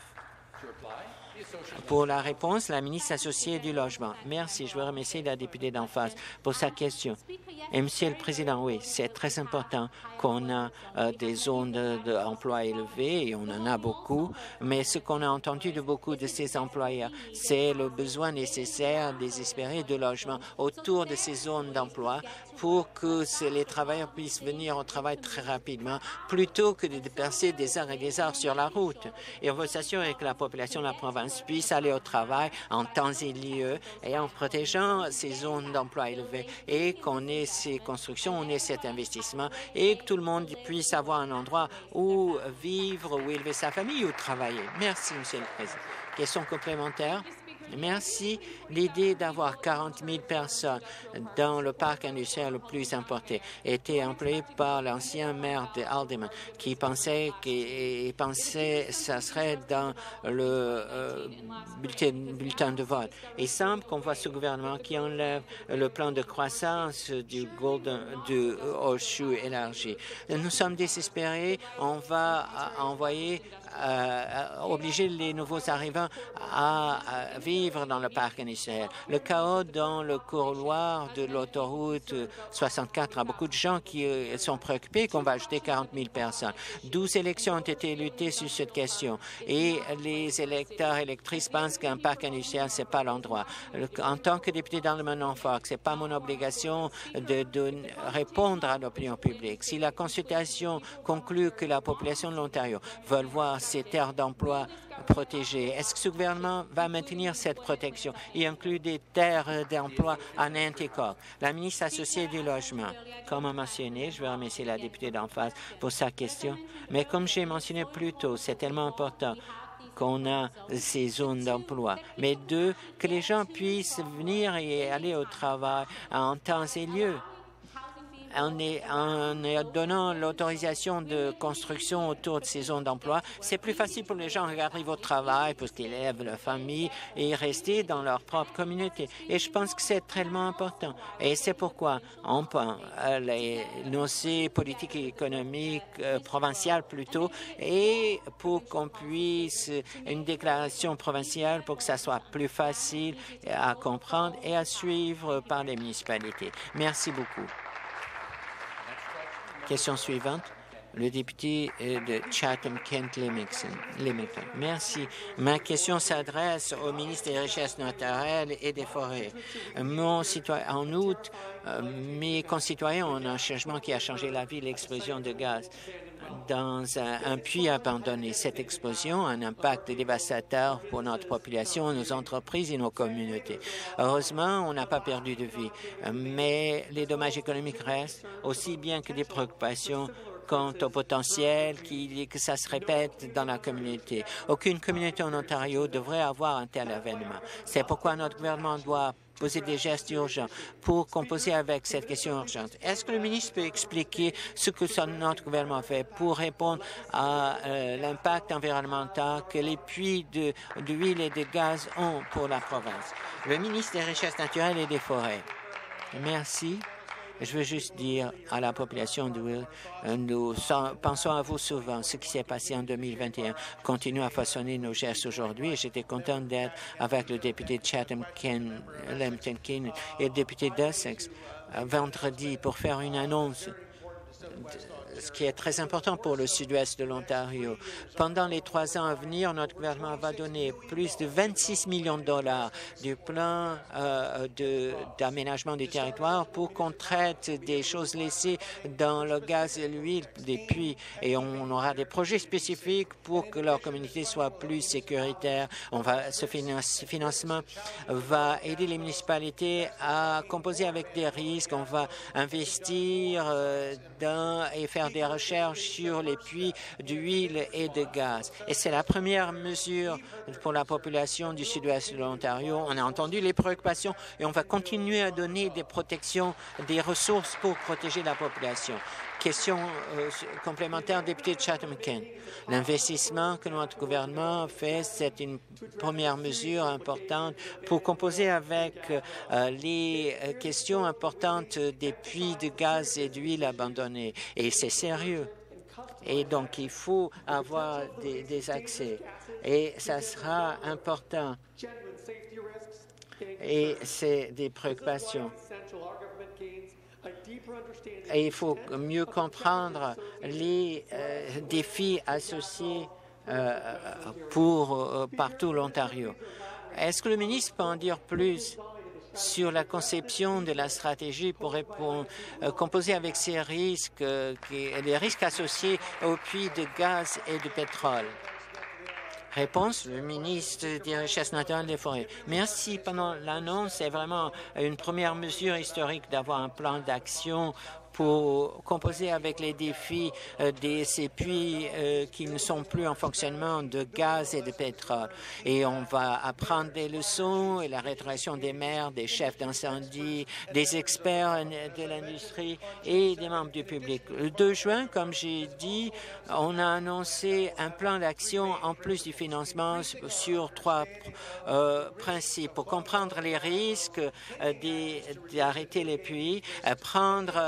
Pour la réponse, la ministre associée du Logement. Merci. Je veux remercier la députée d'en face pour sa question. Et Monsieur le Président, oui, c'est très important qu'on a euh, des zones d'emploi de, élevées et on en a beaucoup, mais ce qu'on a entendu de beaucoup de ces employeurs, c'est le besoin nécessaire, désespéré de logement autour de ces zones d'emploi pour que les travailleurs puissent venir au travail très rapidement plutôt que de passer des heures et des heures sur la route. Et on veut s'assurer que la population de la province puisse aller au travail en temps et lieu et en protégeant ces zones d'emploi élevées et qu'on ait ces constructions, on ait cet investissement et que tout le monde puisse avoir un endroit où vivre, où élever sa famille, où travailler. Merci, Monsieur le Président. Question complémentaire? Merci. L'idée d'avoir quarante mille personnes dans le parc industriel le plus importé était employée par l'ancien maire de Alderman qui pensait qu'il pensait que ça serait dans le euh, bulletin, bulletin de vote. Il semble qu'on voit ce gouvernement qui enlève le plan de croissance du Golden du Horseshoe élargi. Nous sommes désespérés. On va envoyer euh, obliger les nouveaux arrivants à, à vivre dans le parc industriel. Le chaos dans le couloir de l'autoroute soixante-quatre a beaucoup de gens qui euh, sont préoccupés qu'on va ajouter quarante mille personnes. douze élections ont été luttées sur cette question et les électeurs et électrices pensent qu'un parc industriel, c'est pas l'endroit. En tant que député dans le Norfolk, c'est pas mon obligation de, de répondre à l'opinion publique. Si la consultation conclut que la population de l'Ontario veut voir ses terres d'emploi protégées, est-ce que ce gouvernement va maintenir cette protection et inclut des terres d'emploi à Nanticoke? La ministre associée du Logement, comme mentionné, je veux remercier la députée d'en face pour sa question, mais comme j'ai mentionné plus tôt, c'est tellement important qu'on a ces zones d'emploi, mais deux, que les gens puissent venir et aller au travail en temps et lieu. En, est, en donnant l'autorisation de construction autour de ces zones d'emploi, c'est plus facile pour les gens de garder votre travail, pour qu'ils élèvent leur famille et rester dans leur propre communauté. Et je pense que c'est tellement important. Et c'est pourquoi on pense les, nos politiques économiques euh, provinciales plutôt, et pour qu'on puisse une déclaration provinciale pour que ça soit plus facile à comprendre et à suivre par les municipalités. Merci beaucoup. Question suivante, le député de Chatham-Kent-Limington. Merci. Ma question s'adresse au ministre des Richesses naturelles et des Forêts. Mon citoyen, en août, euh, mes concitoyens ont un changement qui a changé la vie, l'explosion de gaz dans un, un puits abandonné. Cette explosion a un impact dévastateur pour notre population, nos entreprises et nos communautés. Heureusement, on n'a pas perdu de vie, mais les dommages économiques restent, aussi bien que des préoccupations quant au potentiel qui, que ça se répète dans la communauté. Aucune communauté en Ontario devrait avoir un tel événement. C'est pourquoi notre gouvernement doit poser des gestes urgents pour composer avec cette question urgente. Est-ce que le ministre peut expliquer ce que son, notre gouvernement fait pour répondre à euh, l'impact environnemental que les puits d'huile de, et de gaz ont pour la province? Le ministre des Richesses naturelles et des Forêts. Merci. Je veux juste dire à la population de Will, nous pensons à vous souvent. Ce qui s'est passé en deux mille vingt et un continue à façonner nos gestes aujourd'hui. Et j'étais content d'être avec le député de Chatham-Kent-Limington et le député d'Essex vendredi pour faire une annonce, ce qui est très important pour le sud-ouest de l'Ontario. Pendant les trois ans à venir, notre gouvernement va donner plus de vingt-six millions de dollars du plan euh, d'aménagement du territoire pour qu'on traite des choses laissées dans le gaz et l'huile des puits. Et on aura des projets spécifiques pour que leur communauté soit plus sécuritaire. On va, ce financement va aider les municipalités à composer avec des risques. On va investir euh, dans et faire des recherches sur les puits d'huile et de gaz. Et c'est la première mesure pour la population du sud-ouest de l'Ontario. On a entendu les préoccupations et on va continuer à donner des protections, des ressources pour protéger la population. Question euh, complémentaire, député de Chatham-Kent. L'investissement que notre gouvernement fait, c'est une première mesure importante pour composer avec euh, les questions importantes des puits de gaz et d'huile abandonnés. Et c'est sérieux. Et donc, il faut avoir des, des accès. Et ça sera important. Et c'est des préoccupations. Et il faut mieux comprendre les euh, défis associés euh, pour euh, partout l'Ontario. Est-ce que le ministre peut en dire plus sur la conception de la stratégie pour répondre, euh, composer avec ces risques, euh, qui, les risques associés aux puits de gaz et de pétrole? Réponse, le ministre des Richesses naturelles et des Forêts. Merci. Pendant l'annonce, c'est vraiment une première mesure historique d'avoir un plan d'action pour composer avec les défis euh, de ces puits euh, qui ne sont plus en fonctionnement de gaz et de pétrole. Et on va apprendre des leçons et la rétroaction des maires, des chefs d'incendie, des experts de l'industrie et des membres du public. Le deux juin, comme j'ai dit, on a annoncé un plan d'action en plus du financement sur trois euh, principes. Pour comprendre les risques euh, d'arrêter les puits, euh, prendre des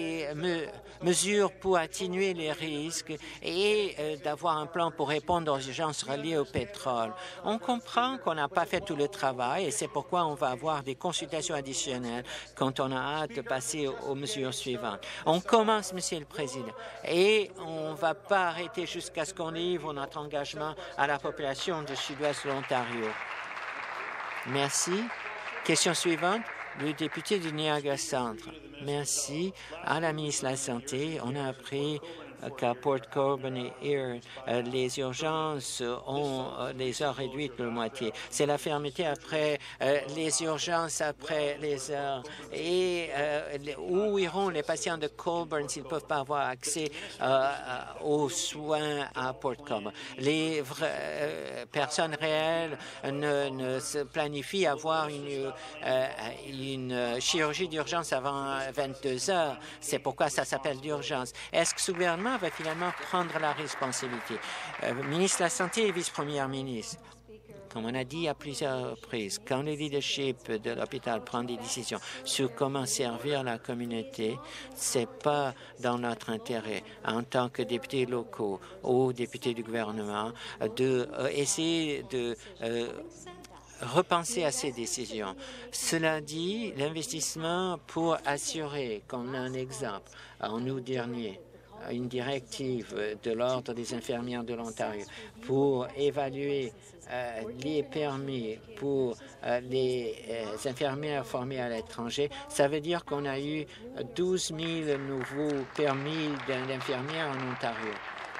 des me mesures pour atténuer les risques et euh, d'avoir un plan pour répondre aux urgences reliées au pétrole. On comprend qu'on n'a pas fait tout le travail et c'est pourquoi on va avoir des consultations additionnelles quand on a hâte de passer aux, aux mesures suivantes. On commence, Monsieur le Président, et on ne va pas arrêter jusqu'à ce qu'on livre notre engagement à la population du sud-ouest de l'Ontario. Merci. Question suivante, le député du Niagara Centre. Merci. À la ministre de la Santé, on a appris qu'à Port Colborne et Erie, euh, les urgences ont euh, les heures réduites de moitié. C'est la fermeté après euh, les urgences après les heures. Et euh, où iront les patients de Colborne s'ils ne peuvent pas avoir accès euh, aux soins à Port Colborne? Les vraies euh, personnes réelles ne, ne se planifient avoir une, euh, une chirurgie d'urgence avant vingt-deux heures. C'est pourquoi ça s'appelle d'urgence. Est-ce que ce gouvernement va finalement prendre la responsabilité? Euh, ministre de la Santé et vice-première ministre, comme on a dit à plusieurs reprises, quand le leadership de l'hôpital prend des décisions sur comment servir la communauté, c'est pas dans notre intérêt, en tant que députés locaux ou députés du gouvernement, de euh, essayer de euh, repenser à ces décisions. Cela dit, l'investissement pour assurer, comme un exemple, en août dernier, une directive de l'Ordre des infirmières de l'Ontario pour évaluer euh, les permis pour euh, les euh, infirmières formées à l'étranger. Ça veut dire qu'on a eu douze mille nouveaux permis d'infirmières en Ontario.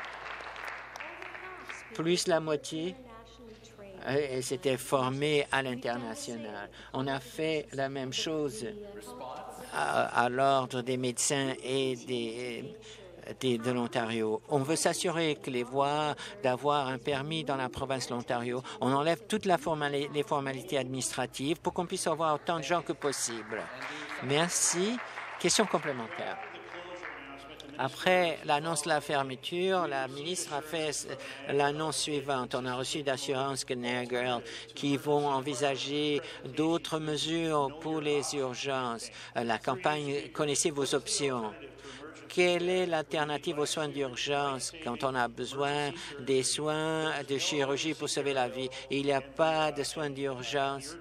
Plus la moitié euh, s'étaient formées à l'international. On a fait la même chose à, à l'Ordre des médecins et des De, de l'Ontario. On veut s'assurer que les voies d'avoir un permis dans la province de l'Ontario, on enlève toutes la formali les formalités administratives pour qu'on puisse avoir autant de gens que possible. Merci. Question complémentaire. Après l'annonce de la fermeture, la ministre a fait l'annonce suivante. On a reçu d'assurance que Niagara Health qui vont envisager d'autres mesures pour les urgences. La campagne « Connaissez vos options ». Quelle est l'alternative aux soins d'urgence quand on a besoin des soins de chirurgie pour sauver la vie? Il n'y a pas de soins d'urgence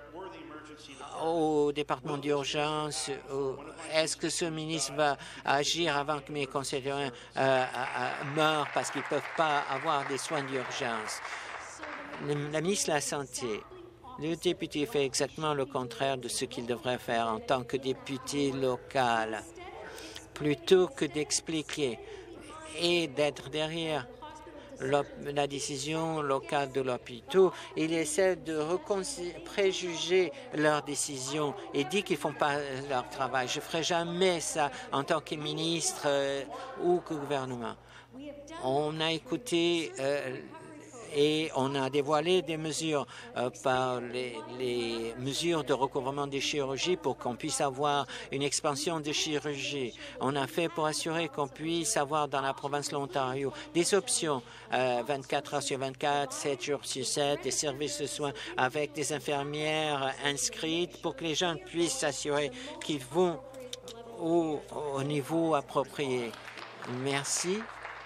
au département d'urgence. Est-ce que ce ministre va agir avant que mes concitoyens euh, euh, meurent parce qu'ils ne peuvent pas avoir des soins d'urgence? La ministre de la Santé, le député fait exactement le contraire de ce qu'il devrait faire en tant que député local. Plutôt que d'expliquer et d'être derrière la décision locale de l'hôpital, il essaie de préjuger leurs décisions et dit qu'ils ne font pas leur travail. Je ne ferai jamais ça en tant que ministre euh, ou que gouvernement. On a écouté euh, et on a dévoilé des mesures euh, par les, les mesures de recouvrement des chirurgies pour qu'on puisse avoir une expansion de chirurgie. On a fait pour assurer qu'on puisse avoir dans la province de l'Ontario des options euh, vingt-quatre heures sur vingt-quatre, sept jours sur sept, des services de soins avec des infirmières inscrites pour que les gens puissent s'assurer qu'ils vont au, au niveau approprié. Merci.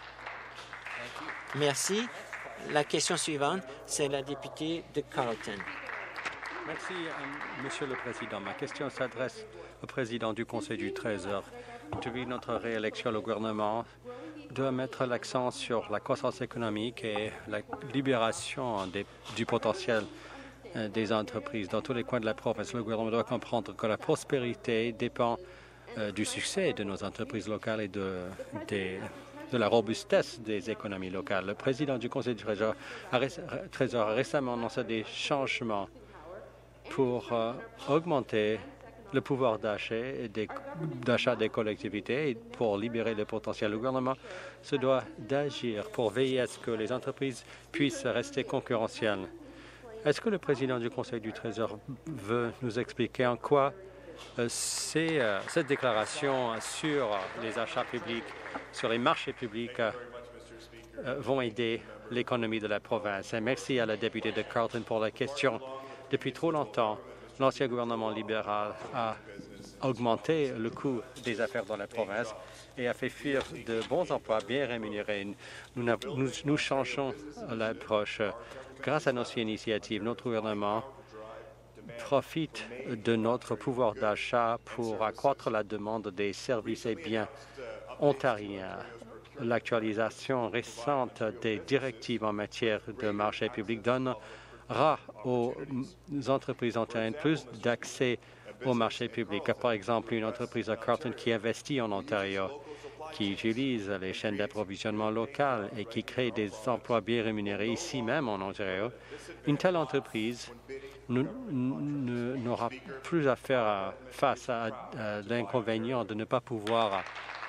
Merci. La question suivante, c'est la députée de Carleton. Merci, Monsieur le Président. Ma question s'adresse au président du Conseil du Trésor. Depuis notre réélection, le gouvernement doit mettre l'accent sur la croissance économique et la libération des, du potentiel des entreprises dans tous les coins de la province. Le gouvernement doit comprendre que la prospérité dépend euh, du succès de nos entreprises locales et de, des de la robustesse des économies locales. Le président du Conseil du Trésor a, Trésor a récemment annoncé des changements pour euh, augmenter le pouvoir d'achat des, des collectivités et pour libérer le potentiel. Le gouvernement se doit d'agir pour veiller à ce que les entreprises puissent rester concurrentielles. Est-ce que le président du Conseil du Trésor veut nous expliquer en quoi euh, c'est, euh, cette déclaration sur les achats publics, sur les marchés publics, euh, euh, vont aider l'économie de la province? Et merci à la députée de Carleton pour la question. Depuis trop longtemps, L'ancien gouvernement libéral a augmenté le coût des affaires dans la province et a fait fuir de bons emplois bien rémunérés. Nous, nous, nous changeons l'approche. Grâce à notre initiative, notre gouvernement profite de notre pouvoir d'achat pour accroître la demande des services et biens ontariens. L'actualisation récente des directives en matière de marché public donnera aux entreprises ontariennes plus d'accès au marché public. Par exemple, une entreprise à Carleton qui investit en Ontario, qui utilise les chaînes d'approvisionnement locales et qui crée des emplois bien rémunérés ici même en Ontario, une telle entreprise n'aura plus à faire à, face à, à l'inconvénient de ne pas pouvoir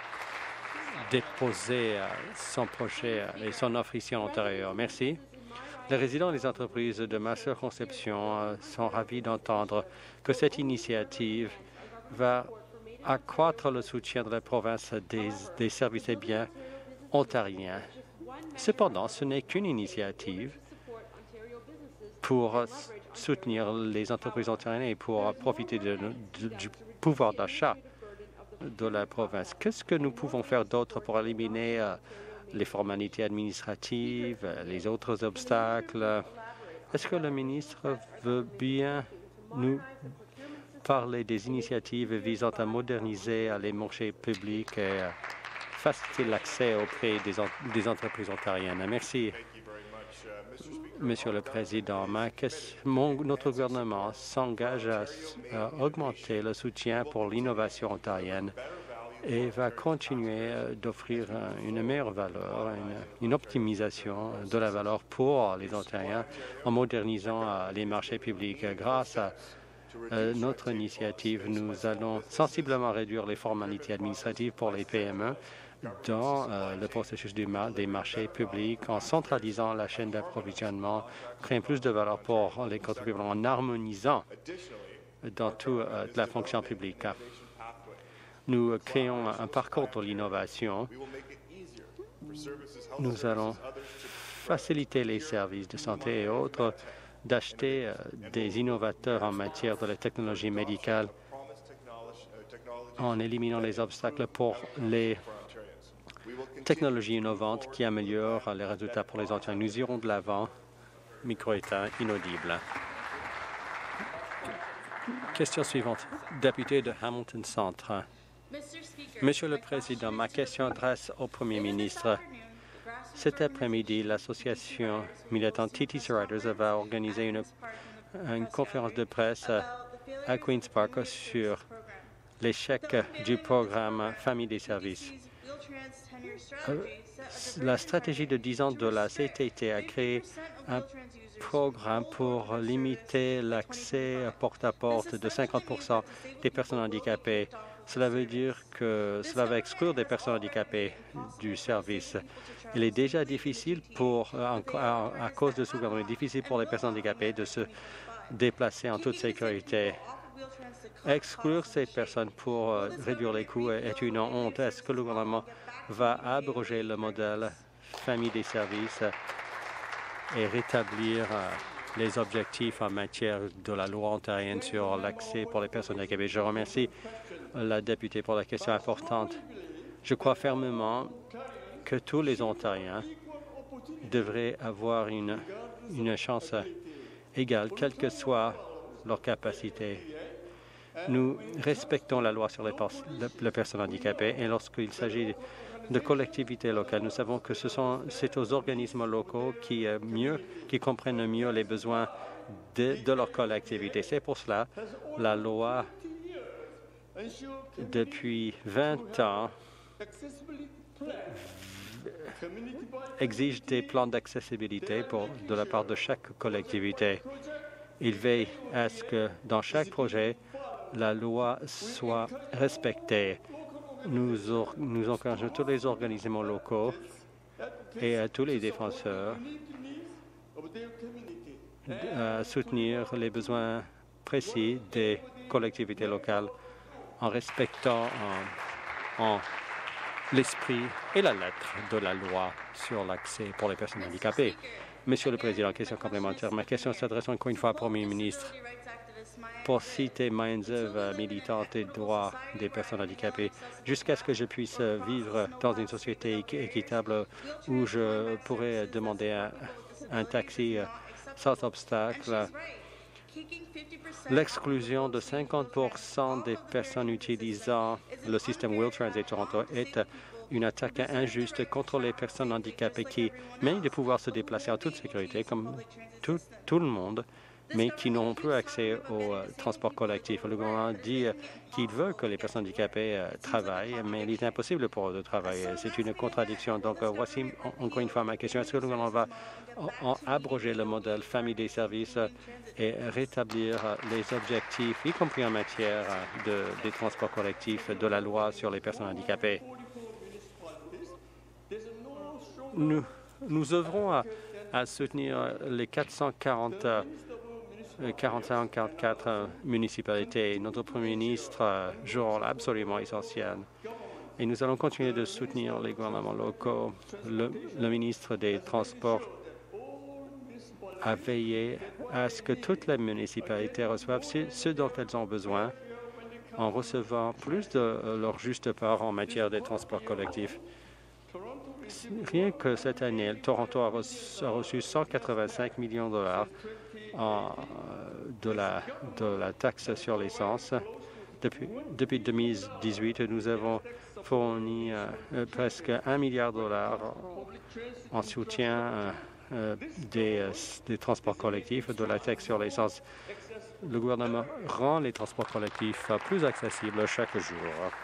déposer son projet et son offre ici en Ontario. Merci. Les résidents des entreprises de ma circonscription sont ravis d'entendre que cette initiative va accroître le soutien de la province des, des services et biens ontariens. Cependant, ce n'est qu'une initiative pour soutenir les entreprises ontariennes et pour profiter de, de, du pouvoir d'achat de la province. Qu'est-ce que nous pouvons faire d'autre pour éliminer euh, les formalités administratives, les autres obstacles? Est-ce que le ministre veut bien nous parler des initiatives visant à moderniser les marchés publics et euh, faciliter l'accès auprès des, en des entreprises ontariennes? Merci. Monsieur le Président, ma mon, notre gouvernement s'engage à, à augmenter le soutien pour l'innovation ontarienne et va continuer d'offrir une meilleure valeur, une, une optimisation de la valeur pour les Ontariens en modernisant les marchés publics. Grâce à euh, notre initiative, nous allons sensiblement réduire les formalités administratives pour les P M E dans euh, le processus du mar des marchés publics, en centralisant la chaîne d'approvisionnement, créant plus de valeur pour les contribuables, en harmonisant dans toute euh, la fonction publique. Nous créons un parcours de l'innovation. Nous allons faciliter les services de santé et autres d'acheter euh, des innovateurs en matière de la technologie médicale en éliminant les obstacles pour les technologies innovantes qui améliorent les résultats pour les Ontariens. Nous irons de l'avant. Micro éteint, inaudible. Question suivante. Député de Hamilton Centre. Monsieur le Président, ma question adresse au Premier ministre. Cet après-midi, l'association militante T T C Riders va organiser une, une conférence de presse à Queen's Park sur l'échec du programme Famille des services. Euh, la stratégie de dix ans de la C T T a créé un programme pour limiter l'accès porte-à-porte de cinquante pour cent des personnes handicapées. Cela veut dire que cela va exclure des personnes handicapées du service. Il est déjà difficile pour, à, à cause de ce gouvernement, difficile pour les personnes handicapées de se déplacer en toute sécurité. Exclure ces personnes pour euh, réduire les coûts est une honte. Est-ce que le gouvernement va abroger le modèle famille des services et rétablir euh, les objectifs en matière de la loi ontarienne sur l'accès pour les personnes handicapées? Je remercie la députée pour la question importante. Je crois fermement que tous les Ontariens devraient avoir une, une chance égale, quelle que soit leur capacité. Nous respectons la loi sur les, les personnes handicapées et lorsqu'il s'agit de collectivités locales, nous savons que ce sont c'est aux organismes locaux qui, euh, mieux, qui comprennent mieux les besoins de, de leur collectivité. C'est pour cela la loi, depuis vingt ans, exige des plans d'accessibilité de la part de chaque collectivité. Il veille à ce que dans chaque projet, la loi soit respectée. Nous, nous encourageons tous les organismes locaux et à tous les défenseurs à soutenir les besoins précis des collectivités locales en respectant en, en l'esprit et la lettre de la loi sur l'accès pour les personnes handicapées. Monsieur le Président, question complémentaire. Ma question s'adresse encore une fois au Premier ministre. pour citer main-d'œuvre militante des droits des personnes handicapées, jusqu'à ce que je puisse vivre dans une société équitable où je pourrais demander un, un taxi sans obstacle. L'exclusion de cinquante pour cent des personnes utilisant le système Wheel Transit Toronto est une attaque injuste contre les personnes handicapées qui méritent de pouvoir se déplacer en toute sécurité, comme tout, tout le monde, mais qui n'auront plus accès au euh, transport collectif. Le gouvernement dit euh, qu'il veut que les personnes handicapées euh, travaillent, mais il est impossible pour eux de travailler. C'est une contradiction. Donc, euh, voici en, encore une fois ma question. Est-ce que le gouvernement va en, en abroger le modèle famille des services euh, et rétablir euh, les objectifs, y compris en matière euh, de, des transports collectifs, de la loi sur les personnes handicapées? Nous, nous œuvrons à, à soutenir les quatre cent quarante, quarante-cinq, quarante-quatre municipalités. Notre Premier ministre euh, joue un rôle absolument essentiel. Et nous allons continuer de soutenir les gouvernements locaux. Le, le ministre des Transports a veillé à ce que toutes les municipalités reçoivent ce, ce dont elles ont besoin en recevant plus de leur juste part en matière des transports collectifs. Rien que cette année, Toronto a reçu, a reçu cent quatre-vingt-cinq millions de dollars en, de, la, de la taxe sur l'essence. Depuis, depuis deux mille dix-huit, nous avons fourni euh, presque un milliard de dollars en soutien euh, euh, des, euh, des transports collectifs, de la taxe sur l'essence. Le gouvernement rend les transports collectifs plus accessibles chaque jour.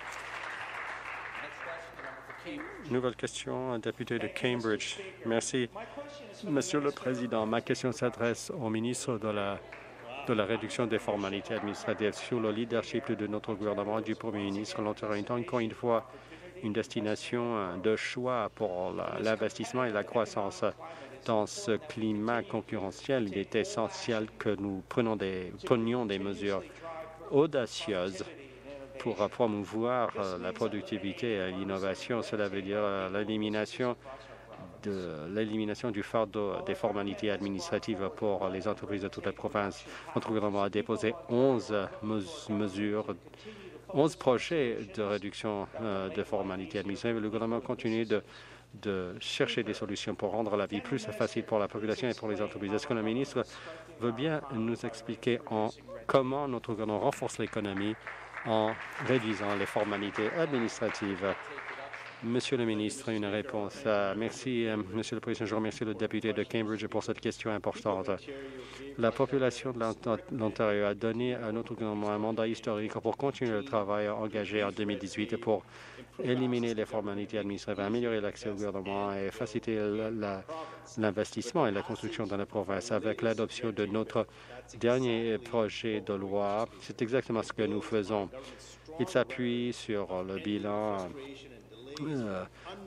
Nouvelle question, un député de Cambridge. Merci. Monsieur le Président, ma question s'adresse au ministre de la, de la réduction des formalités administratives. Sous le leadership de notre gouvernement et du Premier ministre, l'Ontario est encore une fois une destination de choix pour l'investissement et la croissance. Dans ce climat concurrentiel, il est essentiel que nous prenions des, prenions des mesures audacieuses pour promouvoir euh, la productivité et l'innovation. Cela veut dire euh, l'élimination de l'élimination du fardeau des formalités administratives pour les entreprises de toute la province. Notre gouvernement a déposé onze mesures, onze projets de réduction euh, de formalités administratives. Le gouvernement continue de, de chercher des solutions pour rendre la vie plus facile pour la population et pour les entreprises. Est-ce que le ministre veut bien nous expliquer en comment notre gouvernement renforce l'économie en réduisant les formalités administratives? Monsieur le ministre, une réponse. Euh, merci, euh, Monsieur le Président. Je remercie le député de Cambridge pour cette question importante. La population de l'Ontario a donné à notre gouvernement un mandat historique pour continuer le travail engagé en deux mille dix-huit pour éliminer les formalités administratives, améliorer l'accès au gouvernement et faciliter l'investissement et la construction dans la province. Avec l'adoption de notre dernier projet de loi, c'est exactement ce que nous faisons. Il s'appuie sur le bilan euh,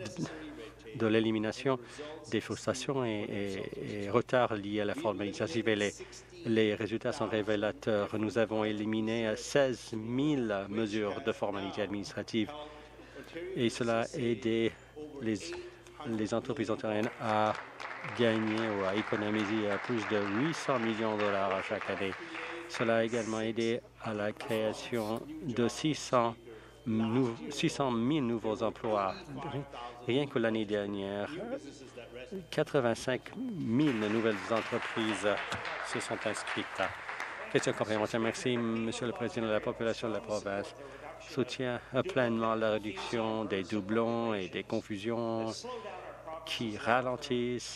de l'élimination des frustrations et, et, et retards liés à la formalité administrative. Et les, les résultats sont révélateurs. Nous avons éliminé seize mille mesures de formalité administrative et cela a aidé les, les entreprises ontariennes à gagner ou à économiser plus de huit cents millions de dollars chaque année. Cela a également aidé à la création de six cent mille nouveaux emplois. Rien que l'année dernière, quatre-vingt-cinq mille nouvelles entreprises se sont inscrites. Question complémentaire. Merci, Monsieur le Président. La population de la province soutient pleinement la réduction des doublons et des confusions qui ralentissent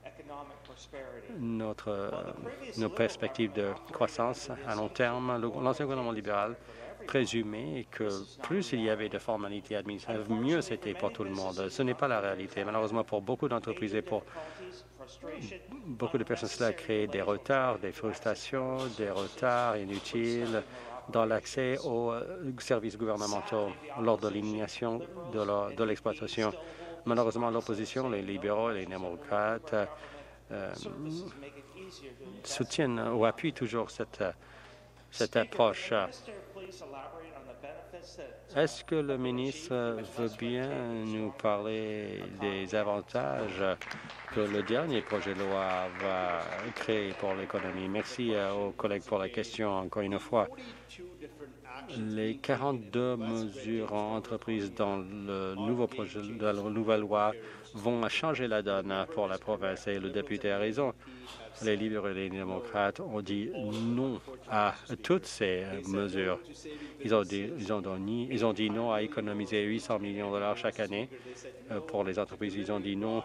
notre, nos perspectives de croissance à long terme. L'ancien gouvernement libéral présumait que plus il y avait de formalités administratives, mieux c'était pour tout le monde. Ce n'est pas la réalité. Malheureusement, pour beaucoup d'entreprises et pour beaucoup de personnes, cela a créé des retards, des frustrations, des retards inutiles dans l'accès aux services gouvernementaux lors de l'élimination de l'exploitation. Malheureusement, l'opposition, les libéraux et les démocrates euh, soutiennent ou appuient toujours cette, cette approche. Est-ce que le ministre veut bien nous parler des avantages que le dernier projet de loi va créer pour l'économie? Merci aux collègues pour la question. Encore une fois, les quarante-deux mesures entreprises dans le nouveau projet de la nouvelle loi vont changer la donne pour la province et le député a raison. Les libéraux et les démocrates ont dit non à toutes ces mesures. Ils ont dit, ils ont dit, ils ont dit non à économiser huit cents millions de dollars chaque année pour les entreprises. Ils ont dit non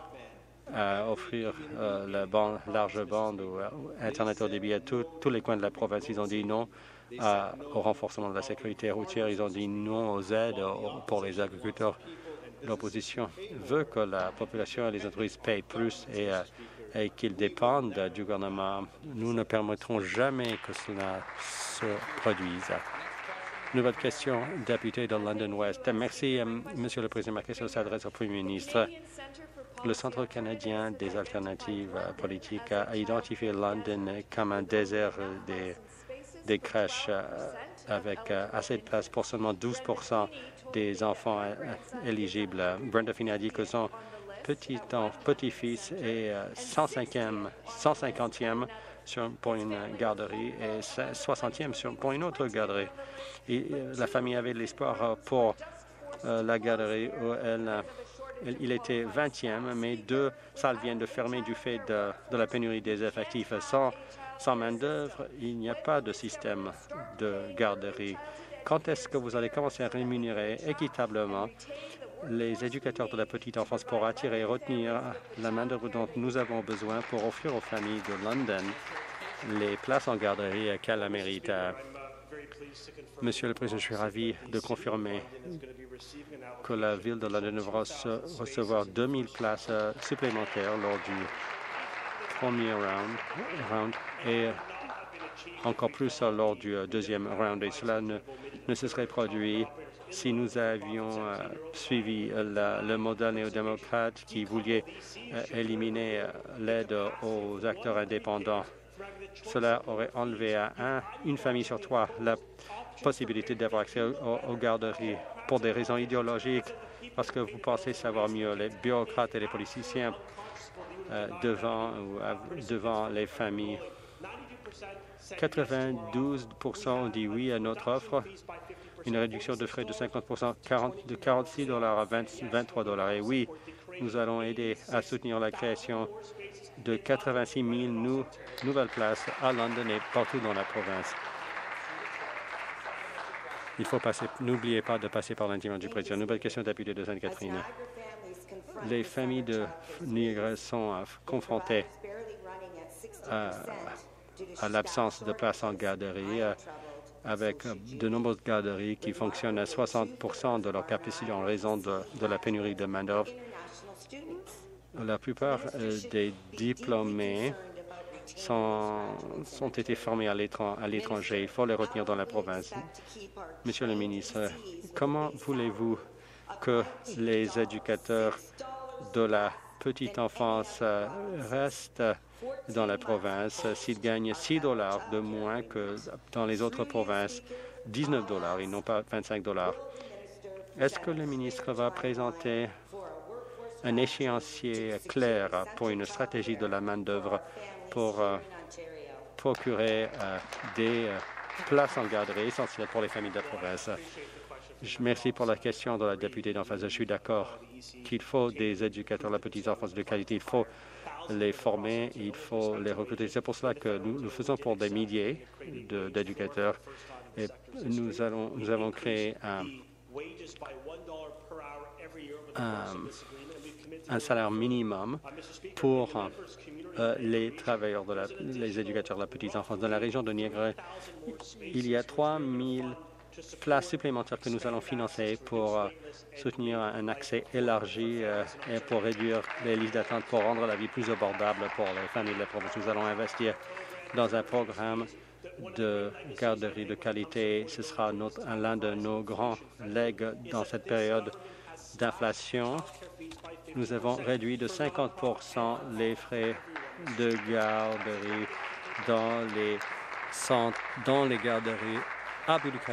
à offrir euh, la bande, large bande ou euh, Internet au débit à tout, tous les coins de la province. Ils ont dit non à, au renforcement de la sécurité routière. Ils ont dit non aux aides pour les agriculteurs. L'opposition veut que la population et les entreprises payent plus et, euh, et qu'ils dépendent du gouvernement. Nous ne permettrons jamais que cela se produise. Nouvelle question, député de London West. Merci, euh, Monsieur le Président. Ma question s'adresse au Premier ministre. Le Centre canadien des alternatives politiques a identifié London comme un désert des, des crèches avec assez de place pour seulement douze pour cent des enfants éligibles. Brenda Finn a dit que son petit-fils est cent cinquantième sur, pour une garderie et soixantième sur, pour une autre garderie. Et la famille avait l'espoir pour euh, la garderie où elle Il était vingtième, mais deux salles viennent de fermer du fait de, de la pénurie des effectifs. Sans, sans main-d'œuvre, il n'y a pas de système de garderie. Quand est-ce que vous allez commencer à rémunérer équitablement les éducateurs de la petite enfance pour attirer et retenir la main-d'œuvre dont nous avons besoin pour offrir aux familles de London les places en garderie qu'elles méritent? Monsieur le Président, je suis ravi de confirmer que la ville de London va recevoir deux mille places supplémentaires lors du premier round, round et encore plus lors du deuxième round. Et cela ne, ne se serait produit si nous avions euh, suivi la, le modèle néo-démocrate qui voulait euh, éliminer euh, l'aide aux acteurs indépendants. Cela aurait enlevé à un, une famille sur trois la possibilité d'avoir accès aux, aux garderies pour des raisons idéologiques, parce que vous pensez savoir mieux les bureaucrates et les politiciens euh, devant, ou, euh, devant les familles. quatre-vingt-douze pour cent ont dit oui à notre offre, une réduction de frais de cinquante pour cent, quarante, de quarante-six dollars à vingt, vingt-trois dollars. Et oui, nous allons aider à soutenir la création de quatre-vingt-six mille nou nouvelles places à London et partout dans la province. Il faut passer, n'oubliez pas de passer par l'intérieur du président. Nouvelle question député de Sainte-Catherine. Les familles de Niagara sont euh, confrontées à, à l'absence de places en garderie, euh, avec de nombreuses garderies qui fonctionnent à soixante pour cent de leur capacité en raison de, de la pénurie de main-d'œuvre. La plupart euh, des diplômés sont, sont été formés à l'étranger. Il faut les retenir dans la province. Monsieur le ministre, comment voulez-vous que les éducateurs de la petite enfance restent dans la province s'ils gagnent six dollars de moins que dans les autres provinces, dix-neuf dollars, ils n'ont pas vingt-cinq dollars? Est-ce que le ministre va présenter un échéancier clair pour une stratégie de la main-d'œuvre pour euh, procurer euh, des euh, places en garderie essentielles pour les familles de la province? Je merci pour la question de la députée d'en face. Je suis d'accord qu'il faut des éducateurs de la petite enfance de qualité. Il faut les former, il faut les recruter. C'est pour cela que nous, nous faisons pour des milliers d'éducateurs. Et nous, allons, nous avons créé un, un, un salaire minimum pour euh, les travailleurs, de la, les éducateurs de la petite enfance. Dans la région de Niagara, il y a trois mille places supplémentaires que nous allons financer pour euh, soutenir un accès élargi euh, et pour réduire les listes d'attente, pour rendre la vie plus abordable pour les familles de la province. Nous allons investir dans un programme de garderie de qualité. Ce sera l'un de nos grands legs dans cette période d'inflation. Nous avons réduit de cinquante pour cent les frais de garderie dans les centres, dans les garderies à but lucratif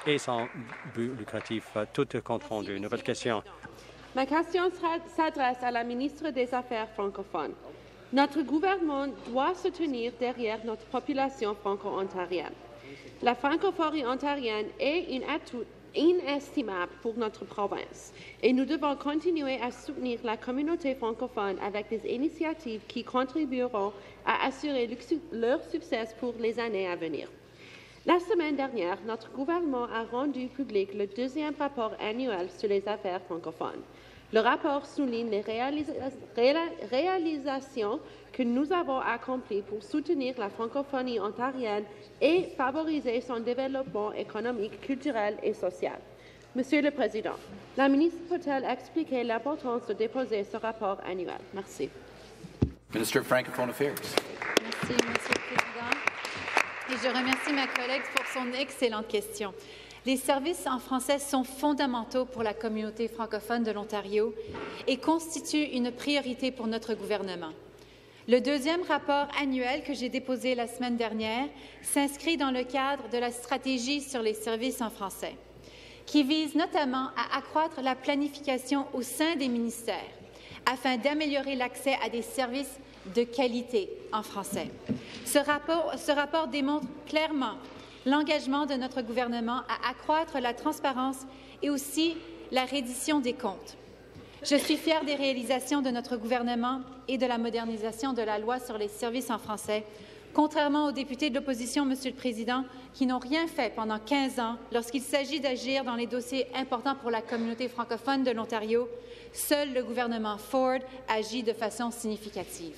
et sans but lucratif. Tout est compte rendu. Nouvelle question. Ma question s'adresse à la ministre des Affaires francophones. Notre gouvernement doit se tenir derrière notre population franco-ontarienne. La francophonie ontarienne est une atout inestimable pour notre province et nous devons continuer à soutenir la communauté francophone avec des initiatives qui contribueront à assurer leur succès pour les années à venir. La semaine dernière, notre gouvernement a rendu public le deuxième rapport annuel sur les affaires francophones. Le rapport souligne les réalisa réalisations que nous avons accomplies pour soutenir la francophonie ontarienne et favoriser son développement économique, culturel et social. Monsieur le Président, la ministre peut-elle expliquer l'importance de déposer ce rapport annuel? Merci. Minister of Francophone Affairs. Merci, Monsieur le Président. Et je remercie ma collègue pour son excellente question. Les services en français sont fondamentaux pour la communauté francophone de l'Ontario et constituent une priorité pour notre gouvernement. Le deuxième rapport annuel que j'ai déposé la semaine dernière s'inscrit dans le cadre de la stratégie sur les services en français, qui vise notamment à accroître la planification au sein des ministères afin d'améliorer l'accès à des services de qualité en français. Ce rapport, ce rapport démontre clairement l'engagement de notre gouvernement à accroître la transparence et aussi la reddition des comptes. Je suis fière des réalisations de notre gouvernement et de la modernisation de la loi sur les services en français, contrairement aux députés de l'opposition, Monsieur le Président, qui n'ont rien fait pendant quinze ans lorsqu'il s'agit d'agir dans les dossiers importants pour la communauté francophone de l'Ontario. Seul le gouvernement Ford agit de façon significative.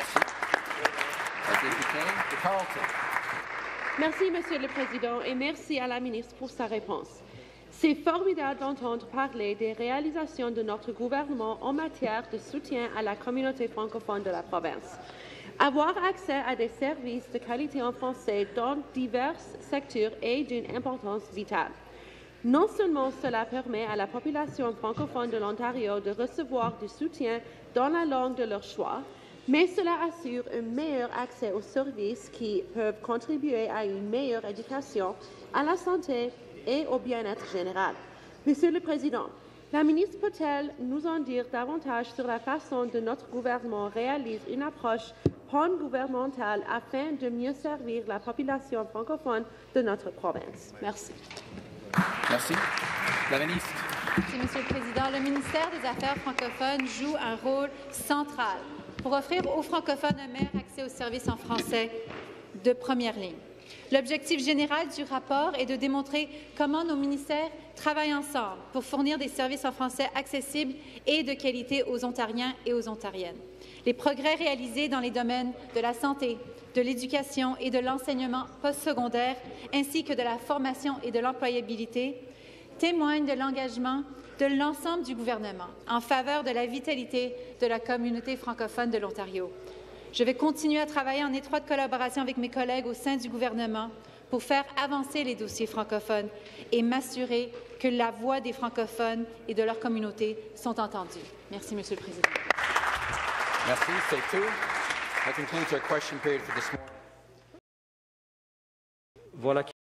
Merci. Merci, Monsieur le Président, et merci à la ministre pour sa réponse. C'est formidable d'entendre parler des réalisations de notre gouvernement en matière de soutien à la communauté francophone de la province. Avoir accès à des services de qualité en français dans divers secteurs est d'une importance vitale. Non seulement cela permet à la population francophone de l'Ontario de recevoir du soutien dans la langue de leur choix, mais cela assure un meilleur accès aux services qui peuvent contribuer à une meilleure éducation, à la santé et au bien-être général. Monsieur le Président, la ministre peut-elle nous en dire davantage sur la façon dont notre gouvernement réalise une approche pan-gouvernementale afin de mieux servir la population francophone de notre province? Merci. Merci. La ministre. Merci, Monsieur le Président. Le ministère des Affaires francophones joue un rôle central pour offrir aux francophones un meilleur accès aux services en français de première ligne. L'objectif général du rapport est de démontrer comment nos ministères travaillent ensemble pour fournir des services en français accessibles et de qualité aux Ontariens et aux Ontariennes. Les progrès réalisés dans les domaines de la santé, de l'éducation et de l'enseignement postsecondaire, ainsi que de la formation et de l'employabilité, témoignent de l'engagement de l'ensemble du gouvernement en faveur de la vitalité de la communauté francophone de l'Ontario. Je vais continuer à travailler en étroite collaboration avec mes collègues au sein du gouvernement pour faire avancer les dossiers francophones et m'assurer que la voix des francophones et de leur communauté sont entendues. Merci, Monsieur le Président. Merci. C'est tout. That concludes our question period for this morning. Voilà.